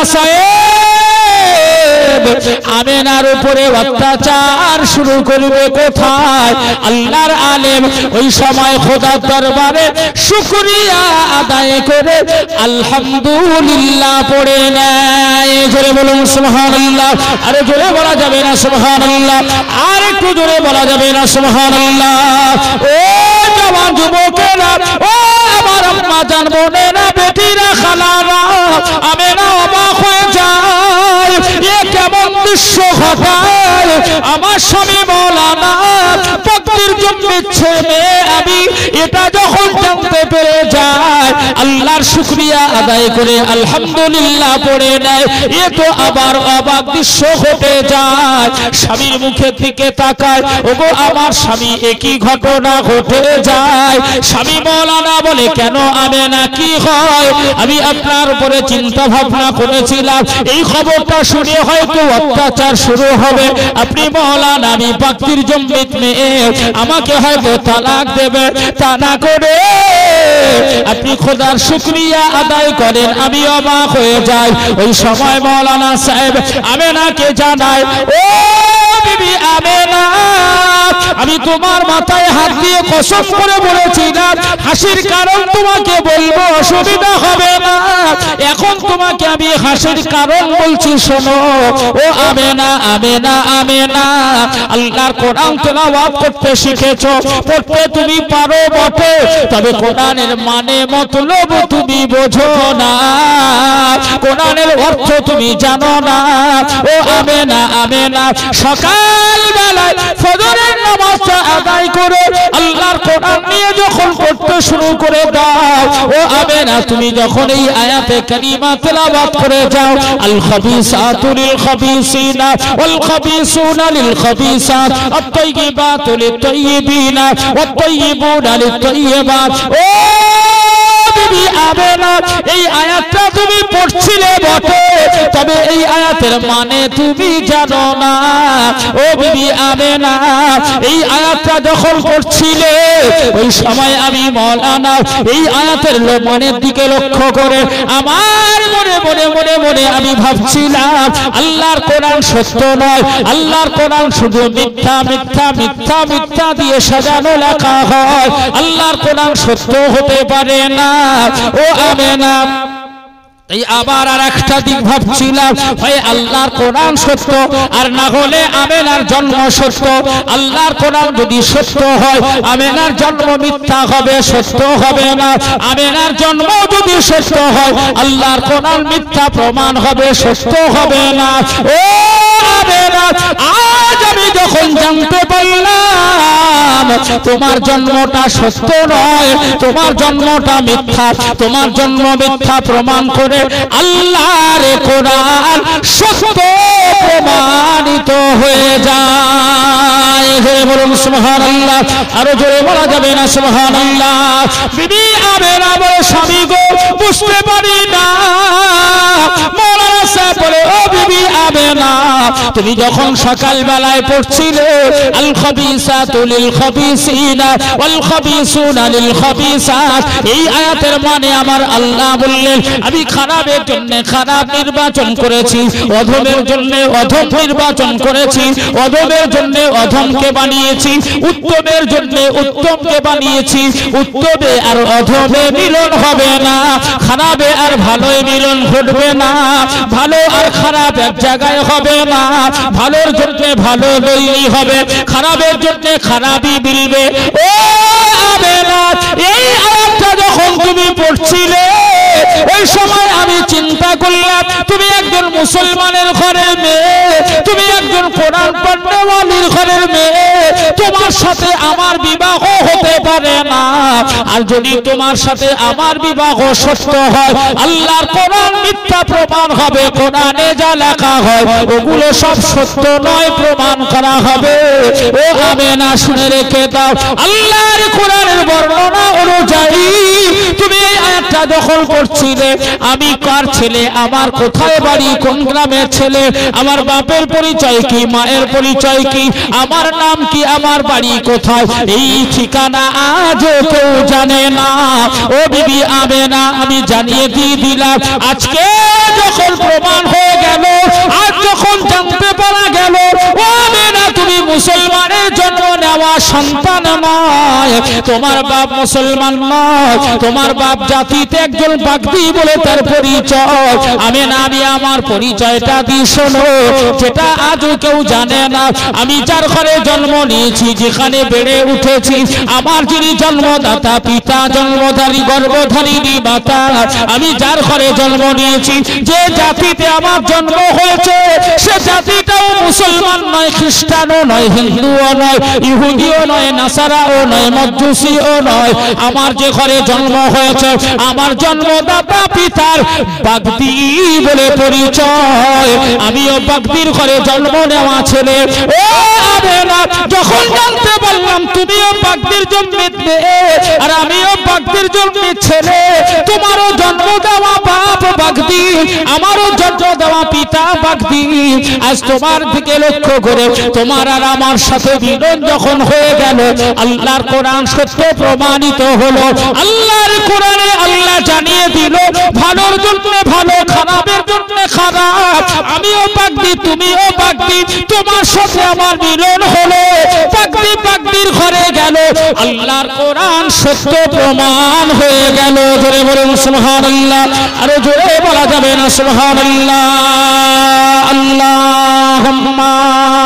সাহেব, আমেনার উপরে অত্যাচার শুরু করবে কোথায়? আল্লাহর আলেম ওই সময় খোদার দরবারে শুকরিয়া আদায় করে আলহামদুলিল্লাহ পড়ে নেয়। জোরে বলুন সুবহানাল্লাহ। আরে জোরে বলা যাবে না সুবহানাল্লাহ? আর একটু জোরে বলা যাবে না সুবহানাল্লাহ? ও জওয়ান যুবকেরা, ও আমার আম্মা জান বোনেরা, বেটিরা, খালারা, আমেনা অবাক হয়ে যায়, এ কেমন দৃশ্য ঘটায়। আমার স্বামী মাওলানা বাগদির জন্মী ছেলে আমি, এটা যখন জানতে পেরে যায় আল্লাহর শুকরিয়া আদায় করে আলহামদুলিল্লাহ পড়ে নেয়। এ তো আবার অবাক দৃশ্য ঘটে যায়। স্বামীর মুখের দিকে তাকায়, ওগো আমার স্বামী, একই ঘটনা ঘটে যায়। স্বামী মাওলানা বলে, কেন আমেনা, কি হয়? আমি আপনার উপরে চিন্তা ভাবনা করেছিলাম, এই খবরটা শুনে হয়তো অত্যাচার শুরু হবে, আপনি মাওলানা, আমি বাগদির জন্মী মেয়ে, আমাকে হয়তো তালাক দেবে, তা না করে আপনি খোদার শুকরিয়া আদায় করেন। আমি অবাক হয়ে যাই। ওই সময় মাওলানা সাহেব আমেনাকে জানায়, ও বিবি আমেনা, আমি তোমার মাথায় হাত দিয়ে কসম করে বলেছিলাম, হাসির কারণ তোমাকে বলবো, অসুবিধা হবে না। এখন তোমাকে আমি হাসির কারণ বলছি, শোনো। ও আমেনা, আমেনা, আমেনা, আল্লাহর কোরআন তেলাওয়াত করতে শিখেছো, পড়তে তুমি পারো বটে, তবে কোরআনের মানে মতলব তুমি বোঝো না, কোরআনের অর্থ তুমি জানো না। ও আমেনা, আমেনা, সকাল বেলায় ফজরের নামাজটা আদায় করে আল্লাহর কোরআন নিয়ে যখন পড়তে শুরু করে দাও, ও আমেনা, তুমি যখন এই আয়াতে কারিমা তেলাওয়াত করে যাও, আল খাবিসাতু লিল খাবিসিনা ওয়াল খাবিসুনা লিল খাবিসাত আত-তাইয়িবাতু লিত-তাইয়িবিনা ওয়াত-তাইয়িবুনা লিত-তাইয়িবাত। ও বিবি আমেনা, এই আয়াতটা তুমি পড়ছিলে বটে, তবে এই আয়াতের মানে তুমি জানো না। ও বিবি আমেনা, এই আয়াতটা যখন পড়ছিলে ওই সময় আমি মাওলানা এই আয়াতের মানের দিকে লক্ষ্য করে আমার মনে মনে মনে মনে আমি ভাবছিলাম, আল্লাহর কোরআন সত্য নয়, আল্লাহর কোরআন শুধু মিথ্যা মিথ্যা মিথ্যা মিথ্যা দিয়ে সাজানো লেখা হয়, আল্লাহর কোরআন সত্য হতে পারে না। ও আমেনা, এই আবার আর একটা দিক ভাবছিলাম, হয় আল্লাহর কোরআন সত্য আর না হলে আমেনার জন্ম সত্য। আল্লাহর কোরআন যদি সত্য হয় আমেনার জন্ম মিথ্যা হবে, সত্য হবে না। আমেনার জন্ম যদি সত্য হয় আল্লাহর কোরআন মিথ্যা প্রমাণ হবে, সত্য হবে না। ও আমেনা, আজ আমি যখন জানতে পারলাম তোমার জন্মটা সত্য নয়, তোমার জন্মটা মিথ্যা, তোমার জন্ম মিথ্যা প্রমাণ করে আল্লাহর কোরআন সত্য প্রমাণিত হয়ে যায়। জোরে বলুন সুবহানাল্লাহ। আরো জোরে বলা যাবে না সুবহানাল্লাহ? বিবি আমেনা বলে স্বামী গো বুঝতে পারি না। মৌলানা সাহেব বলে ও বিবি আমেনা তুমি যখন সকাল বেলায় পড়ছিলে আল খাবিসাতু লিল খাবিসিনা ওয়াল খাবিসুনা লিল খাবিসাত, এই আয়াতের মানে আমার আল্লাহ বললেন আমি খারাপের জন্য খারাপ নির্বাচন করেছি, অধমের জন্য অধম নির্বাচন করেছি, অধমের জন্য অধমকে বানিয়েছি, উত্তমের জন্য উত্তমকে বানিয়েছি। উত্তমে আর অধমে মিলন হবে না, খারাপে আর ভালোয় মিলন ঘটবে না, ভালো আর খারাপ এক জায়গায় হবে না, ভালোর জন্য ভালো তৈরি হবে, খারাপের জন্য খারাপই মিলবে। ও আমেনা এই আয়াতটা যখন তুমি পড়ছিলে ওই সময় আমি চিন্তা করলাম তুমি একজন মুসলমানের ঘরের মেয়ে, তুমি একজন কোরআন পড়নেওয়ালির ঘরের মেয়ে, তোমার সাথে আমার বিবাহ হতে পারে না। আর যদি তোমার সাথে আমার বিবাহ সত্য হয় আল্লাহর কোরআন মিথ্যা প্রমাণ হবে, কোরআনে যা লেখা হয় ওগুলো সব সত্য নয়, প্রমাণ করা হবে। ও আমেনা শুনে রেখে দাও, আল্লাহর কোরআনের বর্ণনা অনুযায়ী তুমি এই আয়াতটা দখল করছিলে আমি কার ছেলে, আমার কোথায় বাড়ি, কোন গ্রামের ছেলে, আমার বাপের পরিচয় কি, মায়ের পরিচয় কি, আমার নাম কি, আমার বাড়ি কোথায়, এই ঠিকানা আজও কেউ জানে না। ও বিবি আমেনা আমি জানিয়ে দিয়ে দিলাম আজকে যখন প্রমাণ হয়ে গেল, আজ যখন জানতে পারা গেল ও আমেনা তুমি মুসলমানের জন্ম নেওয়া সন্তান নয়, তোমার বাপ মুসলমান নয়, তোমার বাপ জাতিতে একজন বাগদি বলে তার পরিচয়। আমেনা আমি আমার পরিচয়টা দিই শোনো, যেটা আজও কেউ জানে না। আমি যার ঘরে জন্ম নিয়েছি, যেখানে বেড়ে উঠেছি, আমার যিনি জন্মদাতা পিতা, জন্মধারী গর্ভধারিণী মাতা, আমি যার ঘরে জন্ম নিয়েছি, যে জাতিতে আমার জন্ম হয়েছে সে জাতিটাও মুসলমান নয়, খ্রিস্টানও নয়, হিন্দুও নয়, ইহুদিও নয়, নাসারাও নয়, মজুসিও নয়। আমার যে ঘরে জন্ম হয়েছে আমার জন্মদাতা পিতার বাগদি বলে পরিচয়, আমিও বাগদির ঘরে জন্ম নেওয়া ছেলে। ও আমেনা যখন জানতে পারলাম তুমিও বাগদির জন্মের মেয়ে আর আমিও বাগদির জন্মের ছেলে, তোমারও জন্ম দেওয়া বাপ বাগদি, আমারও জন্ম দেওয়া পিতা বাগদি, আজ তোমার দিকে লক্ষ্য করে তোমার আর আমার সাথে মিলন যখন হয়ে গেল আল্লাহর কোরআন সত্য প্রমাণিত হলো। আল্লাহর কোরআনে আল্লাহ জানিয়ে দিল ভালোর জন্য ভালো, খারাপের জন্য খারাপ, আমিও বাগদি তুমিও বাগদি, তোমার সাথে আমার মিলন হলো, বাগদি বাগদির ঘরে গেল, আল্লাহর কোরআন সত্য প্রমাণ হয়ে গেল। জোরে বলুন সুবহানাল্লাহ। আরো জোরে বলা যাবে না সুবহানাল্লাহ? আল্লাহুম্মা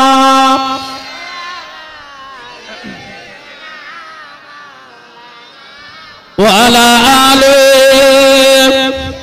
ওয়া আলা আলিহি।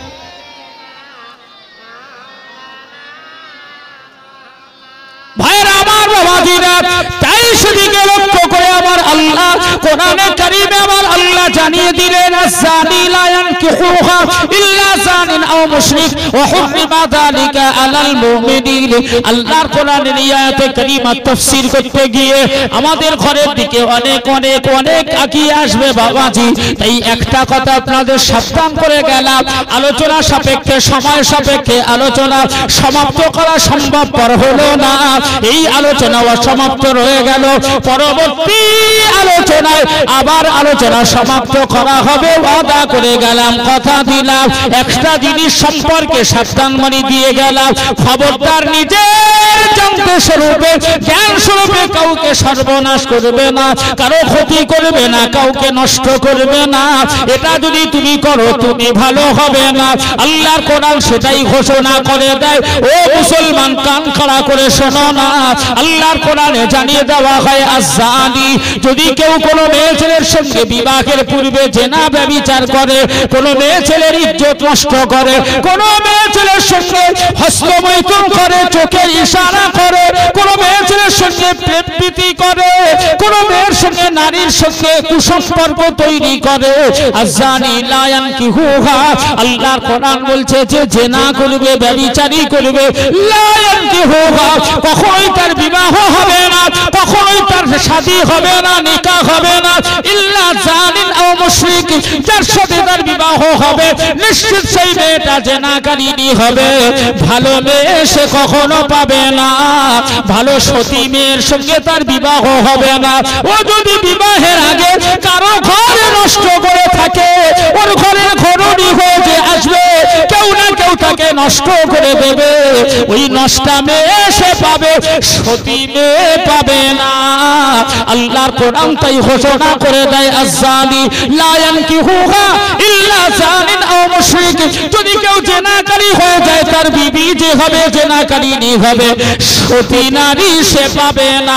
ভাইরা আমার, বাবাজিরা, তাই সেদিকে লক্ষ্য করে আমার আল্লাহ কোরআনে কারীমে আমার আল্লাহ জানিয়ে দিলেন আয-যানি লা ইয়ানকিহুহা ইল্লা যানিন আও মুশরিক ওয়া হুররিমা যালিকা আলাল মুমিনিন। আল্লাহর কোরআনের আয়াতে কারীমা তাফসীর করতে গিয়ে আমাদের ঘরের দিকে অনেক অনেক অনেক আগিয়ে আসবে বাবাজি। তাই একটা কথা আপনাদের সাবধান করে গেলাম, আলোচনা সাপেক্ষে সময় সাপেক্ষে আলোচনা সমাপ্ত করা সম্ভবপর হলো না। এই আলোচনা অসমাপ্ত রয়ে গেল, পরবর্তী আলোচনায় আবার আলোচনা সমাপ্ত করা হবে, ওয়াদা করে গেলাম, কথা দিলাম। একটা জিনিস সম্পর্কে সাবধানবাণী দিয়ে গেলাম, খবরদার নিজের জানতে স্বরূপে জ্ঞান স্বরূপে কাউকে সর্বনাশ করবে না, কারো ক্ষতি করবে না, কাউকে নষ্ট করবে না। এটা যদি তুমি করো তুমি ভালো হবে না। আল্লাহর কোরআন সেটাই ঘোষণা করে দেয়। ও মুসলমান, কান খাড়া করে শোনো না, আল্লাহর কোরআনে জানিয়ে দেওয়া হয় আয-যানি, যদি কেউ কোনো মেয়ে ছেলের সঙ্গে বিবাহের পূর্বে জেনা জেনা ব্যভিচার করে, কোন মেয়ে ছেলের ইজ্জত নষ্ট করে, কোন মেয়ে ছেলের সঙ্গে হস্তমৈথুন করে, চোখের ইশারা করে, কোন মেয়ে ছেলের সঙ্গে প্রেম প্রীতি করে, কোন মেয়ের সঙ্গে নারীর সঙ্গে কুসম্পর্ক তৈরি করে, আযানি লা ইয়ানকিহুহা, আল্লাহর কোরআন বলছে যে জেনা করবে, ব্যভিচারী করবে, লা ইয়ানকিহুহা, কখনোই তার বিবাহ হবে না, কখনোই তার শাদী হবে না, নিকাহ হবে না, ইল্লা জানিন আও মুশরিক, যার সাথে তার বিবাহ হবে নিশ্চিত সেই মেয়েটা জেনাকারিনী হবে। ভালো মেয়ে সে কখনো পাবে না, ভালো সতী মেয়ের সঙ্গে তার বিবাহ হবে না। ও যদি বিবাহের আগে কারো ঘর নষ্ট করে থাকে, ওর ঘরের ঘরণী হয়ে যে আসবে, কেউ না কেউ তাকে নষ্ট করে দেবে, ওই নষ্টা মেয়ে সে পাবে, সতী মেয়ে পাবে না। আল্লাহর কোরআন তাই ঘোষণা করে দেয়, আযানি লা ইয়ানকিহুহা ইল্লা জানিন আও মুশরিক, যদি কেউ জেনাকারী হয়ে যায় তার বিবি যে হবে জেনাকারিনী হবে, সতী নারী সে পাবে না।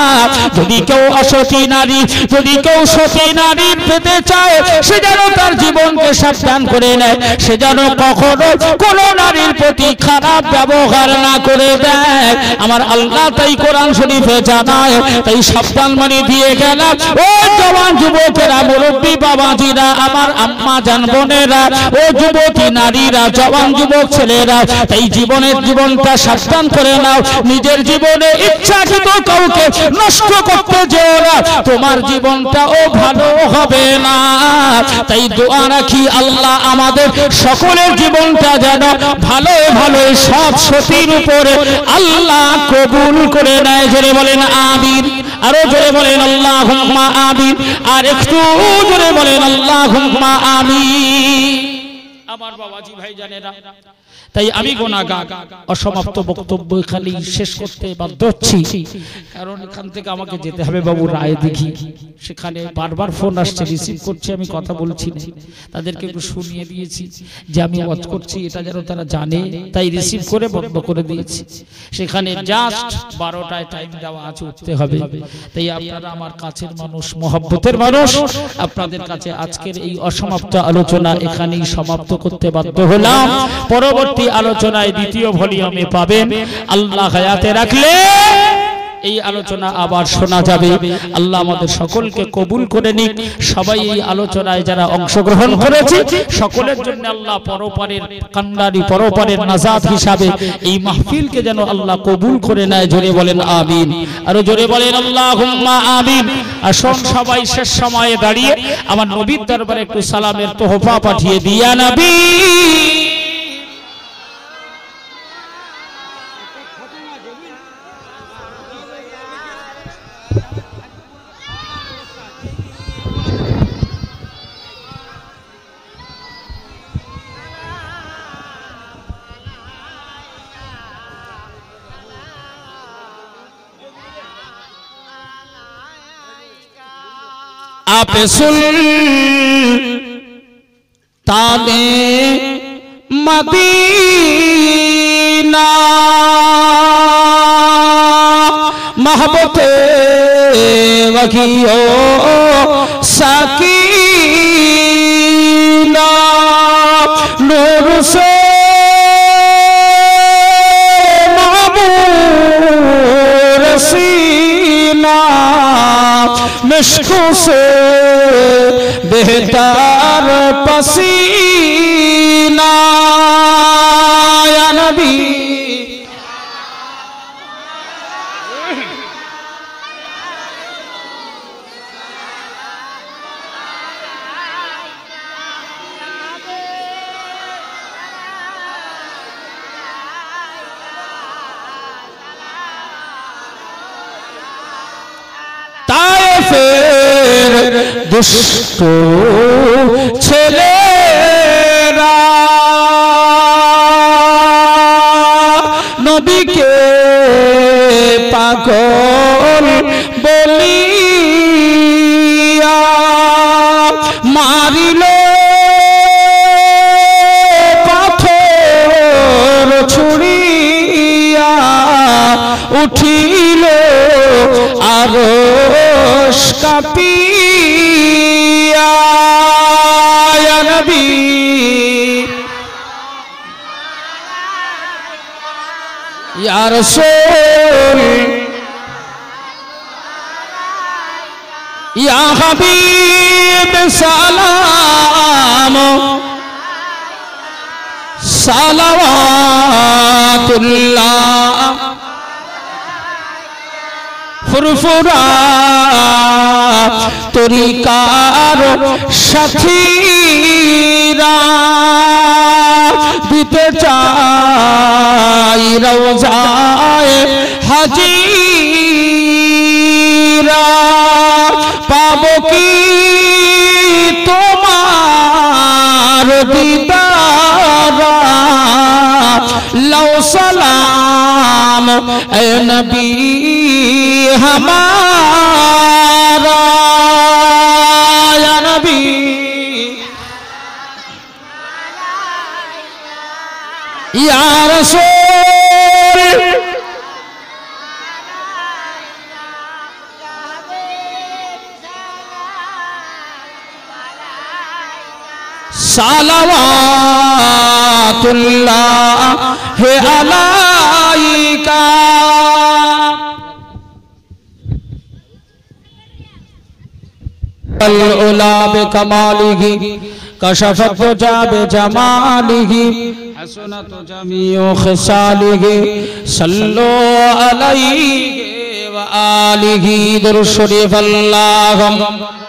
যদি কেউ অসতী নারী, যদি কেউ সতী নারী পেতে চায়, সে যেন তার জীবনকে সাবধান করে নেয়, সে যেন কখনো কোন নারীর প্রতি খারাপ ব্যবহার না করে দেয়। আমার আল্লাহ তাই কোরআন শরীফে জানায়, তাই সাবধান মানে দিয়ে গেলাম। ও জওয়ান যুবকেরা, মুরব্বী বাবাজিরা, আমার আম্মা জান বোনেরা, ও যুবতী নারীরা, জওয়ান যুবক ছেলেরা, তাই জীবনের জীবনটা সাবধান করে নাও। নিজের জীবনে ইচ্ছাকৃত কাউকে নষ্ট করতে যেও না, তোমার জীবনটাও ভালো হবে না। তাই দোয়া রাখি আল্লাহ আমাদের সকলের জীবনটা যেন ভালো ভালো সব সতীর উপরে আল্লাহ কবুল করে নেয়। জোরে বলেন আমিন, আরো জোরে বলেন আল্লাহুম্মা আমিন, আর একটু জোরে বলেন আল্লাহুম্মা আমিন। আমার বাবাজি ভাই জানেরা, তাই আমি গুনাহগার, অসমাপ্ত বক্তব্য খালি শেষ করতে বাধ্য হচ্ছি, কারণ এখান থেকে আমাকে যেতে হবে বাবু রায় দেখি। সেখানে বারবার ফোন আসছে, রিসিভ করছি, আমি কথা বলছি না, তাদেরকে একটু শুনিয়ে দিয়েছি যে আমি ওয়াজ করছি, এটা যেন তারা জানে, তাই রিসিভ করে বন্ধ করে দিয়েছি। সেখানে জাস্ট বারোটায় টাইম দেওয়া আছে, উঠতে হবে। তাই আপনারা আমার কাছের মানুষ, মহব্বতের মানুষ, আপনাদের কাছে আজকের এই অসমাপ্ত আলোচনা এখানেই সমাপ্ত করতে বাধ্য হলাম। পরবর্তী আলোচনায় দ্বিতীয় ভলিউমে পাবেন। আল্লাহ হায়াতে রাখলে এই আলোচনা আবার শোনা যাবে। আল্লাহ আমাদের সকলকে কবুল করে নিক। সবাই এই আলোচনায় যারা অংশগ্রহণ করেছে সকলের জন্য আল্লাহ পরপারের কান্ডারি, পরপারের নাজাত হিসাবে এই মাহফিলকে যেন আল্লাহ কবুল করে নেয়। জোরে বলেন আমিন, আরো জোরে বলেন আল্লাহুম্মা আমিন। আসুন সবাই শেষ সময়ে দাঁড়িয়ে আমার নবীর দরবারে একটু সালামের তোহফা পাঠিয়ে দিয়া নবী। आप सुल्ताने मदीना मोहब्बते वगियो सकीना नूर से मामूर सीना मिश्क से बेहतर पसीना या नबी। তায়েফের দুষ্ট ছেলেরা নবীকে পাগল বলিয়া মারিল পাথর ছুড়িয়া উঠিল আরশ কাঁপিয়া। নবী ইয়া রাসূল ইয়া হাবিব সালাম সালাওয়াতুল্লাহ ফুরফুরা তরিকার সাথীরা দিতে চাই রওজায় হাজিরা পাবো কি তোমার দিদার লও সালাম এ নবী हमारा या नबी या रसूल सलावतुल्लाह अलैका الأولى بكماله كشفت الدجى بجماله حسنت جميع خصاله صلوا عليه وآله درود شريف اللهم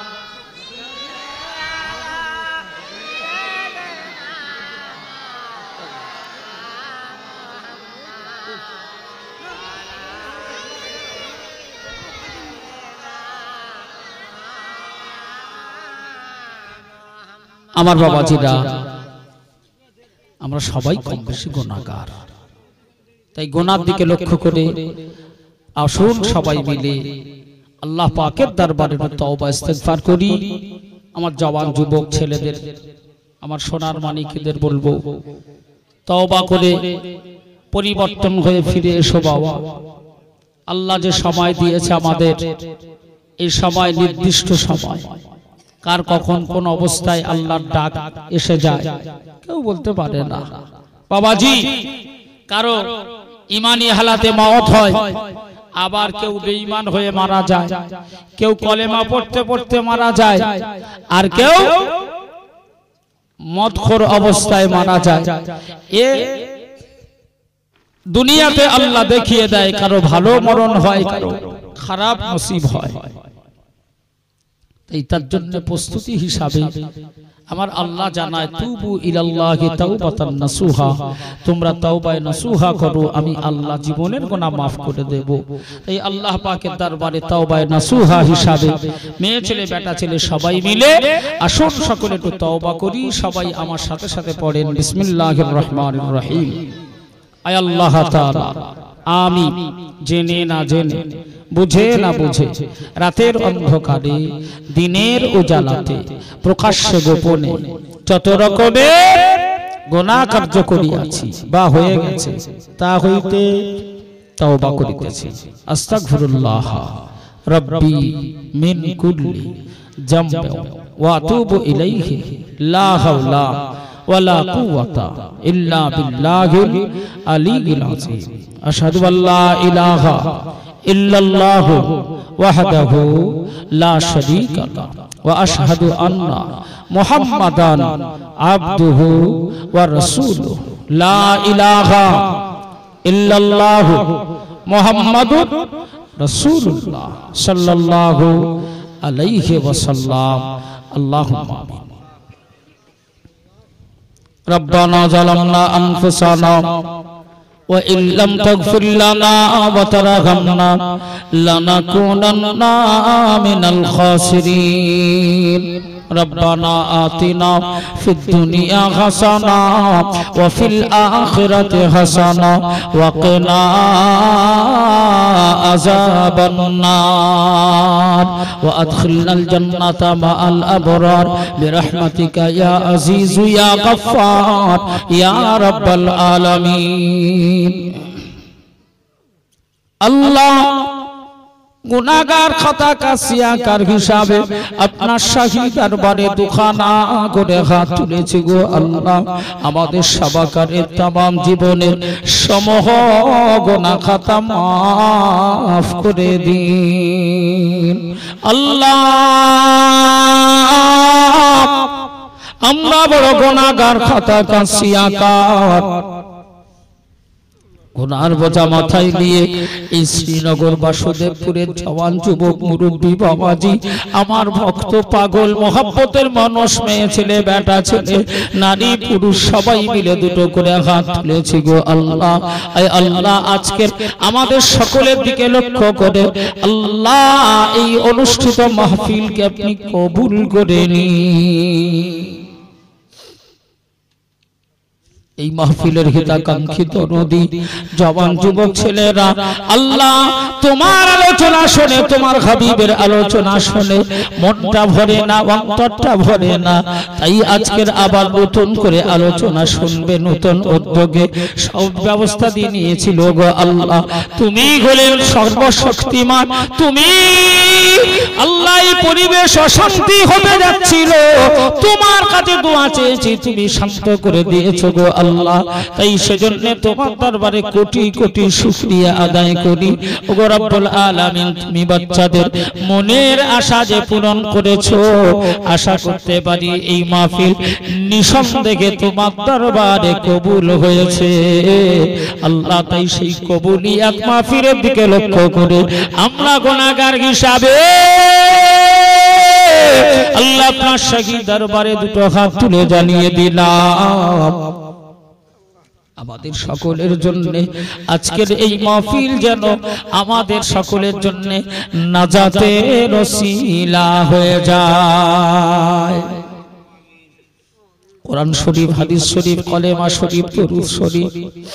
আমার বাবাজিরা আমরা সবাই কম বেশি গুনাহগার তাই গুনার দিকে লক্ষ্য করে আসুন সবাই মিলে আল্লাহ পাকের দরবারে তওবা ইস্তেগফার করি আমার জওয়ান যুবক ছেলেদের আমার সোনার মানিকদের বলবো তওবা করে পরিবর্তন হয়ে ফিরে এসো বাবা আল্লাহ যে সময় দিয়েছে আমাদের এই সময় নির্দিষ্ট সময় কার কখন কোন অবস্থায় আল্লাহর ডাক এসে যায় কেউ বলতে পারে না বাবাজি কারো ঈমানি হালাতে মওত হয় আবার কেউ বেঈমান হয়ে মারা যায় কেউ কলেমা পড়তে পড়তে মারা যায় আর কেউ মদখোর অবস্থায় মারা যায় এ দুনিয়াতে আল্লাহ দেখিয়ে দেয় কারো ভালো মরণ হয় কারো খারাপ নসিব হয় তাই তার জন্য প্রস্তুতি হিসাবে আমার আল্লাহ জানায় তুবু ইলাল্লাহি তাওবাতান নাসুহা তোমরা তাওবায়ে নাসুহা করো আমি আল্লাহ জীবনের গুনাহ maaf করে দেব তাই আল্লাহ পাকের দরবারে তাওবায়ে নাসুহা হিসাবে মেয়ে ছেলে বেটা ছেলে সবাই মিলে আসুন সকলে একটু তওবা করি সবাই আমার সাথে সাথে পড়েন বিসমিল্লাহির রহমানির রহিম আয় আল্লাহ তাআলা আমি জেনে না জেনে বুঝে না বুঝে রাতের অন্ধকারে দিনের উজালাতে প্রকাশ্যে গোপনে যত রকমের গুনাহ কার্য করিয়াছি বা হয়ে গেছে তা হইতে তওবা করিতেছি আস্তাগফিরুল্লাহ রাব্বি মিন কুল্লি যামবি ওয়া আতুবু ইলাইহি লা হাওলা ওয়ালা কুওয়াতা ইল্লা বিল্লাহিল আলিয়্যিল আযীম আশহাদু আল্লা ইলাহা ইল্লাল্লাহু ওয়াহদাহু লা শারীকা লাহু ওয়া আশহাদু আন্না মুহাম্মাদান আবদুহু ওয়া রাসূলুহু লা ইলাহা ইল্লাল্লাহু মুহাম্মাদুর রাসূলুল্লাহ সাল্লাল্লাহু আলাইহি ওয়াসাল্লাম আল্লাহুম্মা আমিন ربنا ظلمنا أنفسنا وإن لم تغفر لنا وترحمنا لنكونن من الخاسرين ربنا آتنا في الدنيا حسنة وفي الآخرة حسنة وقنا عذاب النار وأدخلنا الجنة مع الأبرار برحمتك يا عزيز يا غفار يا رب العالمين الله গুনাহগার খাতা কাসিয়াকার হিসাবে আপনার শাহী দরবারে দুখানা করে হাত তুলেছি গো আল্লাহ। আমাদের সবাকারের तमाम জীবনের সমূহ গুনাহ খাতা মাফ করে দিন আল্লাহ। আমরা বড় গুনাহগার খাতা কাসিয়াকার, গুনার বোঝা মাথায় নিয়ে এই শ্রীনগর বাসুদেবপুরের জওয়ান যুবক মুরব্বী বাবাজি, আমার ভক্ত পাগল মহব্বতের মানুষ, মেয়ে ছেলে বেটা ছেলে নারী পুরুষ সবাই মিলে দুটো করে হাত তুলেছি গো আল্লাহ। আয় আল্লাহ, আজকের আমাদের সকলের দিকে লক্ষ্য করে আল্লাহ এই অনুষ্ঠিত মাহফিলকে আপনি কবুল করে নিন। এই মাহফিলের হিতাকাঙ্ক্ষিত নদী জওয়ান যুবক ছেলেরা আল্লাহ তোমার আলোচনা শুনে, তোমার হাবিবের আলোচনা শুনে মনটা ভরে না, অন্তরটা ভরে না, তাই আজকের আবার নতুন করে আলোচনা শুনবে, নতুন উদ্যোগে সব ব্যবস্থা দিয়ে নিয়েছিল গো আল্লাহ। তুমি হলেন সর্বশক্তিমান, তুমি আল্লাহ। এই পরিবেশ অশান্তি হতে যাচ্ছিল, তোমার কাছে দোয়া চেয়েছি, তুমি শান্ত করে দিয়েছো গো আল্লাহ। তাই সেজন্য তোমার দরবারে কোটি কোটি শুকরিয়া আদায় করি ওগো রব্বুল আলামিন। তুমি বাচ্চাদের মনের আশা যে পূরণ করেছো, আশা করতে পারি এই মাহফিল নিঃসন্দেহে তোমার দরবারে কবুল হয়েছে আল্লাহ। তাই সেই কবুলিয়াত মাহফিলের দিকে লক্ষ্য করে আমরা গুনাহগার হিসাবে আল্লাহ আপনার শাহী দরবারে দুটো হাত তুলে জানিয়ে দিলাম আমাদের সকলের জন্য আজকের এই মাহফিল যেন আমাদের সকলের জন্য নাজাতের ওসিলা হয়ে যায়। কোরআন শরীফ, হাদিস শরীফ, কলেমা শরীফ, দরুদ শরীফ,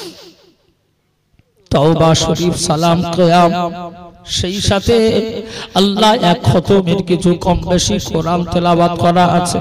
তওবা শরীফ, সালাম, কিয়াম, সেই সাথে আল্লাহ এক খতমের কিছু কম বেশি কোরআন তেলাওয়াত করা আছে।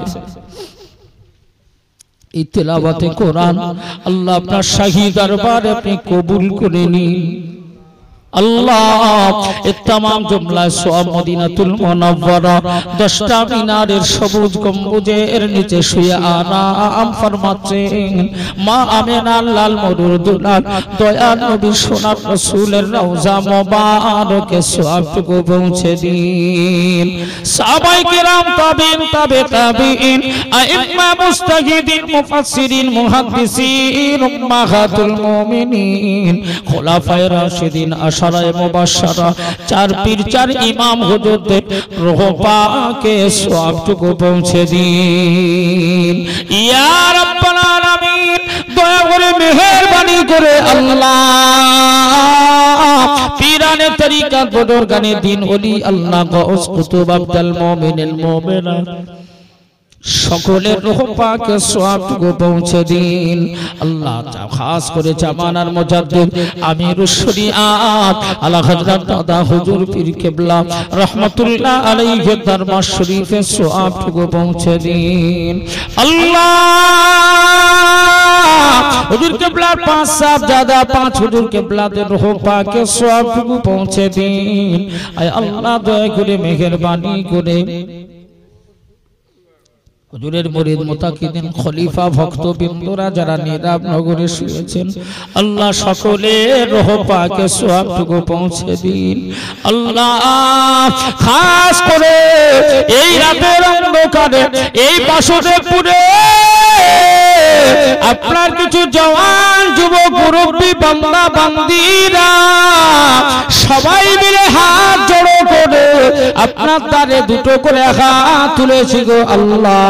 এই তেলাওয়াতে কোরআন আল্লাহ আপনার শাহী দরবারে আপনি কবুল করে নিন আল্লাহ। এই तमाम জুমলা সওয়াব মদিনাতুল মুনাওয়ারা দশটা মিনারের সবুজ গম্বুজের নিচে শুয়ে আরাম ফরমাচ্ছেন মা আমিনা লাল মরুর দুলাল দয়াল নবী সোনার রাসূলের রওজা মোবারকে সওয়াবটুকু পৌঁছে দিন। সাহাবায়ে কেরাম, তাবিঈন, তাবে তাবিঈন, আইম্মা মুস্তাহিদিন, মুফাসসিরিন, মুহাদ্দিসিন, উম্মাহাতুল মুমিনিন, খুলাফায়ে রাশিদিন, আশারায়ে মুবাশশারা, চার পীর, চার ইমাম হুজুরদের রূহ পাকে সওয়াবটুকু পৌঁছে দিন ইয়া রাব্বাল আলামিন। দয়া করে মেহেরবানি করে আল্লাহ পীরানে তরিকত বুজুর্গানে দ্বীন ওলি আল্লাহ গাউস কুতুব আব্দুল মুমিনিন মুমিনাত সকলের রূহ পাকে সওয়াবটুকু পৌঁছে দিন আল্লাহ। খাস করে জামানার মুজাদ্দিদ আমিরুশ শরিয়াত আলা হযরত দাদা হুজুর পীর কিবলা রাহমাতুল্লাহ আলাইহি দরবার শরীফে সওয়াবটুকু পৌঁছে দিন আল্লাহ। হুজুর কিবলার পাঁচ সাহাবজাদা, পাঁচ হুজুর কিবলাদের রূহ পাকে সওয়াবটুকু পৌঁছে দিন আয় আল্লাহ। দয়া করে মেহেরবানি করে হুজুরের মুরিদ মুতাকিদিন খলিফা ভক্তবৃন্দরা যারা নীরব নগরে শুয়েছেন আল্লাহ সকলের রূহ পাকে সওয়াবটুকু পৌঁছে দিন আল্লাহ। খাস করে এই রাতের অন্ধকারে এই বাসুদেবপুরে আপনার কিছু জওয়ান যুবক মুরব্বী বান্দা বান্দীরা সবাই মিলে হাত জড়ো করে আপনার দ্বারে দুটো করে হাত তুলেছি গো আল্লাহ।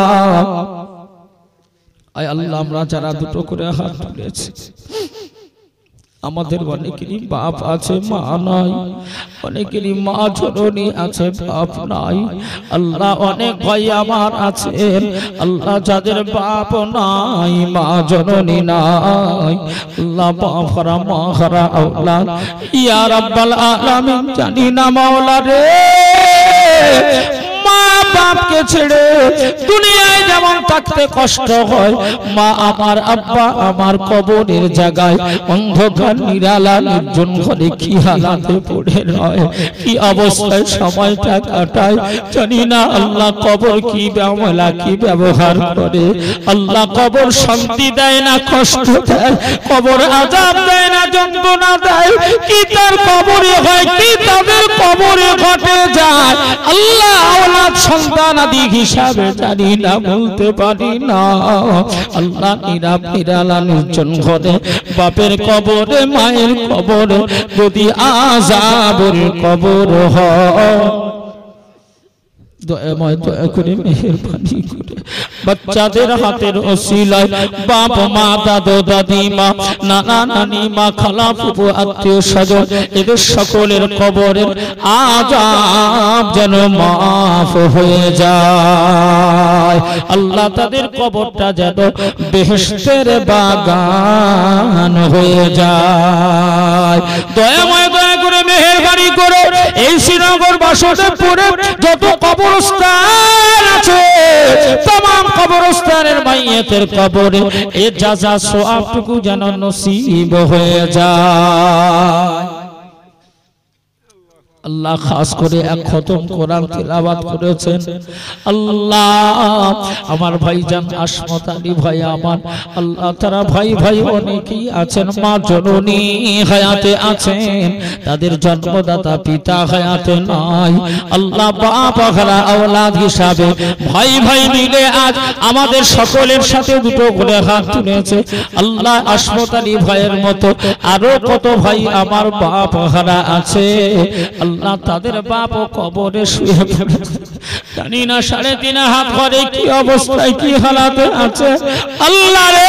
আয় আল্লাহ, আমরা যারা দুটো করে হাত তুলেছি আমাদের অনেকেরই বাপ আছে, মা নাই, অনেকেরই মা জননী আছে, বাপ নাই আল্লাহ। অনেক ভাই আমার আছেন আল্লাহ যাদের বাপ নাই, মা জননী নাই আল্লাহ, বাপ হারা মা হারা আওলাদ ইয়া রাব্বাল আলামিন। জানি না মাওলা রে মা বাপকে ছেড়ে দুনিয়ায় যেমন থাকতে কষ্ট হয়, মা আমার আব্বা আমার কবরের জায়গায় অন্ধকার নিরালা নির্জন ঘরে কি হালাতে পড়ে রয়, কি অবস্থায় সময়টা কাটায় জানি না। আল্লাহ কবর কি ব্যবহার কি ব্যবহার করে, আল্লাহ কবর শান্তি দেয় না কষ্ট দেয়, কবর আযাব দেয় না যন্ত্রণা দেয়, কি তার কবরে হয় কি তাদের কবরে ঘটে যায় আল্লাহ আওলাদ সন্তান আদি হিসাবে জানি না, বলতে পারি না। আল্লাহ নীরব নিরালা নির্জন ঘরে বাপের কবরে মায়ের কবরে যদি আযাবের কবর হয়, দয়াময় দয়া করে মেহেরবানি করে বাচ্চাদের হাতের ওসিলায় বাপ মা দাদু দাদিমা নানা নানি মা খালা ফুফু আত্মীয় স্বজন এদের সকলের কবরের আযাব যেন মাফ হয়ে যায়। আল্লাহ তাদের কবরটা যেন বেহেশতের বাগান হয়ে যায়। দয়াময় দয়া করে মেহেরবানি করে এই শ্রীনগর বাসুদেবপুরে যত কবরস্থান আছে तमाम কবরস্থানের মাইয়াতের কবরে এ জাযা সওয়াবটুকু যেন নসিব হয়ে যায়। আল্লাহ খাস করে এক খতম কোরআন তিলাওয়াত করেছেন। আল্লাহ আমার ভাইজান আসমত আলী ভাই আমার আল্লাহ তারা ভাই ভাই অনেকেই আছেন, মা জননী হায়াতে আছেন, তাদের জন্মদাতা পিতা হায়াতে নাই। আল্লাহ বাপ হারা আওলাদ হিসাবে ভাই ভাই মিলে আজ আমাদের সকলের সাথে দুটো করে হাত তুলেছে। আল্লাহ আসমত আলী ভাইয়ের মতো আরো কত ভাই আমার বাপ হারা আছে, আল্লাহ তাদের বাপ কবরে শুয়ে পড়েছে, জানি না সাড়ে তিন হাত ঘরে কি অবস্থায় কি হালাতে আছে। আল্লাহ রে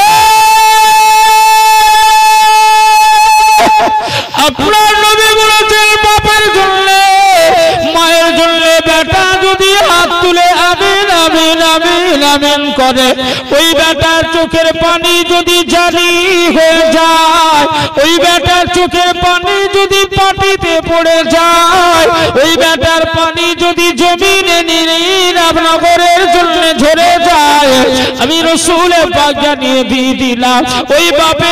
আপনার নবী বলেছেন বাপের জন্য মায়ের জন্য বেটা যদি হাত তুলে আমিন আমিন আমিন আমিন করে, ওই বেটার চোখের পানি যদি জারি হয়ে যায়, ওই বেটার চোখের পানি যদি পাটিতে পড়ে যায়, ওই বেটার পানি যদি জমিনে নীরব নগরের জন্য ঝরে যায়, আমি রাসূল পাক জানিয়ে দিয়ে দিলাম ওই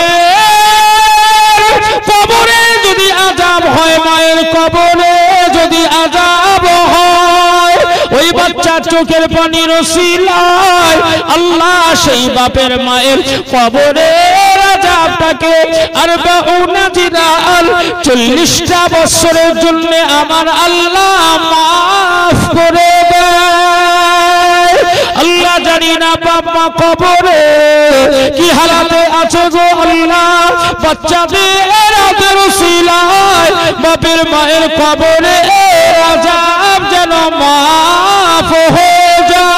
বাপের কবরে যদি আযাব হয়, মায়ের কবরে যদি আযাব হয়, ওই বাচ্চার চোখের পানির ওসিলায় আল্লাহ সেই বাপের মায়ের কবরের আযাবটাকে আরবাউনা জিরাল চল্লিশটা বছরের জন্য আমার আল্লাহ মাফ করে দেয়। আল্লাহ জানি না বাপ মা কবরে কি হালাতে আছে গো আল্লাহ, বাচ্চাদের আদর ওসিলায় বাপের মায়ের কবরে আযাব যেন মাফ হয়ে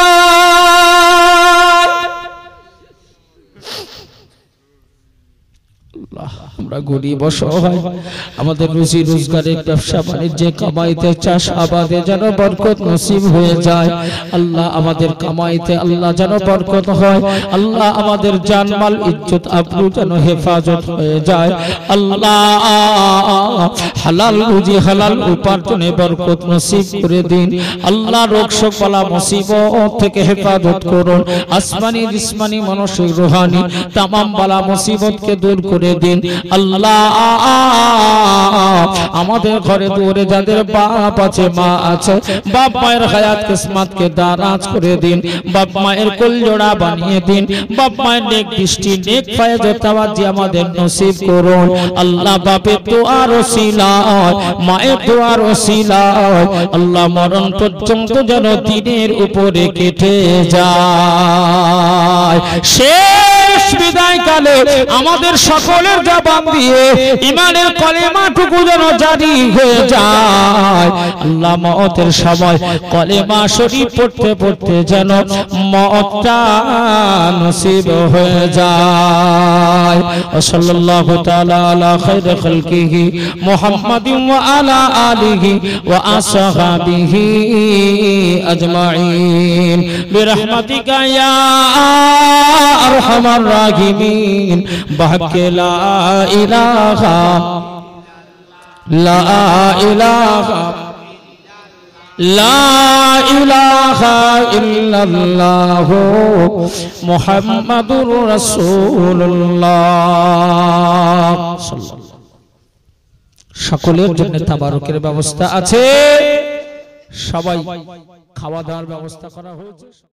যায়। আমরা গরিব অসহায়, আমাদের রুজি রোজগারের ব্যবসা বাণিজ্যে কামাইতে চাষ আবাদে যেন বরকত নসিব হয়ে যায়। আল্লাহ আমাদের কামাইতে আল্লাহ যেন বরকত হয়, আল্লাহ আমাদের জানমাল ইজ্জত আবরু যেন হেফাজত হয়ে যায়। আল্লাহ হালাল রুজি হালাল উপার্জনে বরকত নসিব করে দিন। আল্লাহ রোগ শোক বালা মুসিবত থেকে হেফাজত করুন, আসমানি জিসমানি মানসিক রুহানি तमाम বালা মুসিবতকে দূর করে দিন। আল্লাহ আমাদের ঘরে দূরে যাদের বাপ আছে মা আছে, বাপ মায়ের হায়াত কিসমতকে দারাজ করে দিন, বাপ মায়ের কোল জোড়া বানিয়ে দিন, বাপ মায়ের নেক দৃষ্টি নেক ফায়েজ তাওয়াজ্জুহ আমাদের নসিব করুন। আল্লাহ বাপের দোয়ার ওসিলায় মায়ের দোয়ার ওসিলায় আল্লাহ মরণ পর্যন্ত যেন দ্বীনের উপরে কেটে যায়। শেষ বিদায় কালে আমাদের সকলের জবান দিয়ে ঈমানের কলেমাটুকু যেন জারি হয়ে যায়। আল্লাহ মওতের সময় কলেমা শরীফ পড়তে পড়তে যেন মওতটা নসিব হয়ে যায়। সাল্লাল্লাহু তাআলা আলা খায়রি খালকিহি মুহাম্মাদিন ওয়া আলা আলিহি ওয়া আসহাবিহি আজমাইন বিরহমাতিকা ইয়া আরহামার রাহিমিন বাহকে লা ইলাহা লা ইলাহা লা ইলাহা ইল্লাল্লাহ মুহাম্মাদুর রাসূলুল্লাহ। সকলের জন্য তাবারুকের ব্যবস্থা আছে, সবাই খাওয়া দাওয়ার ব্যবস্থা করা হয়েছে।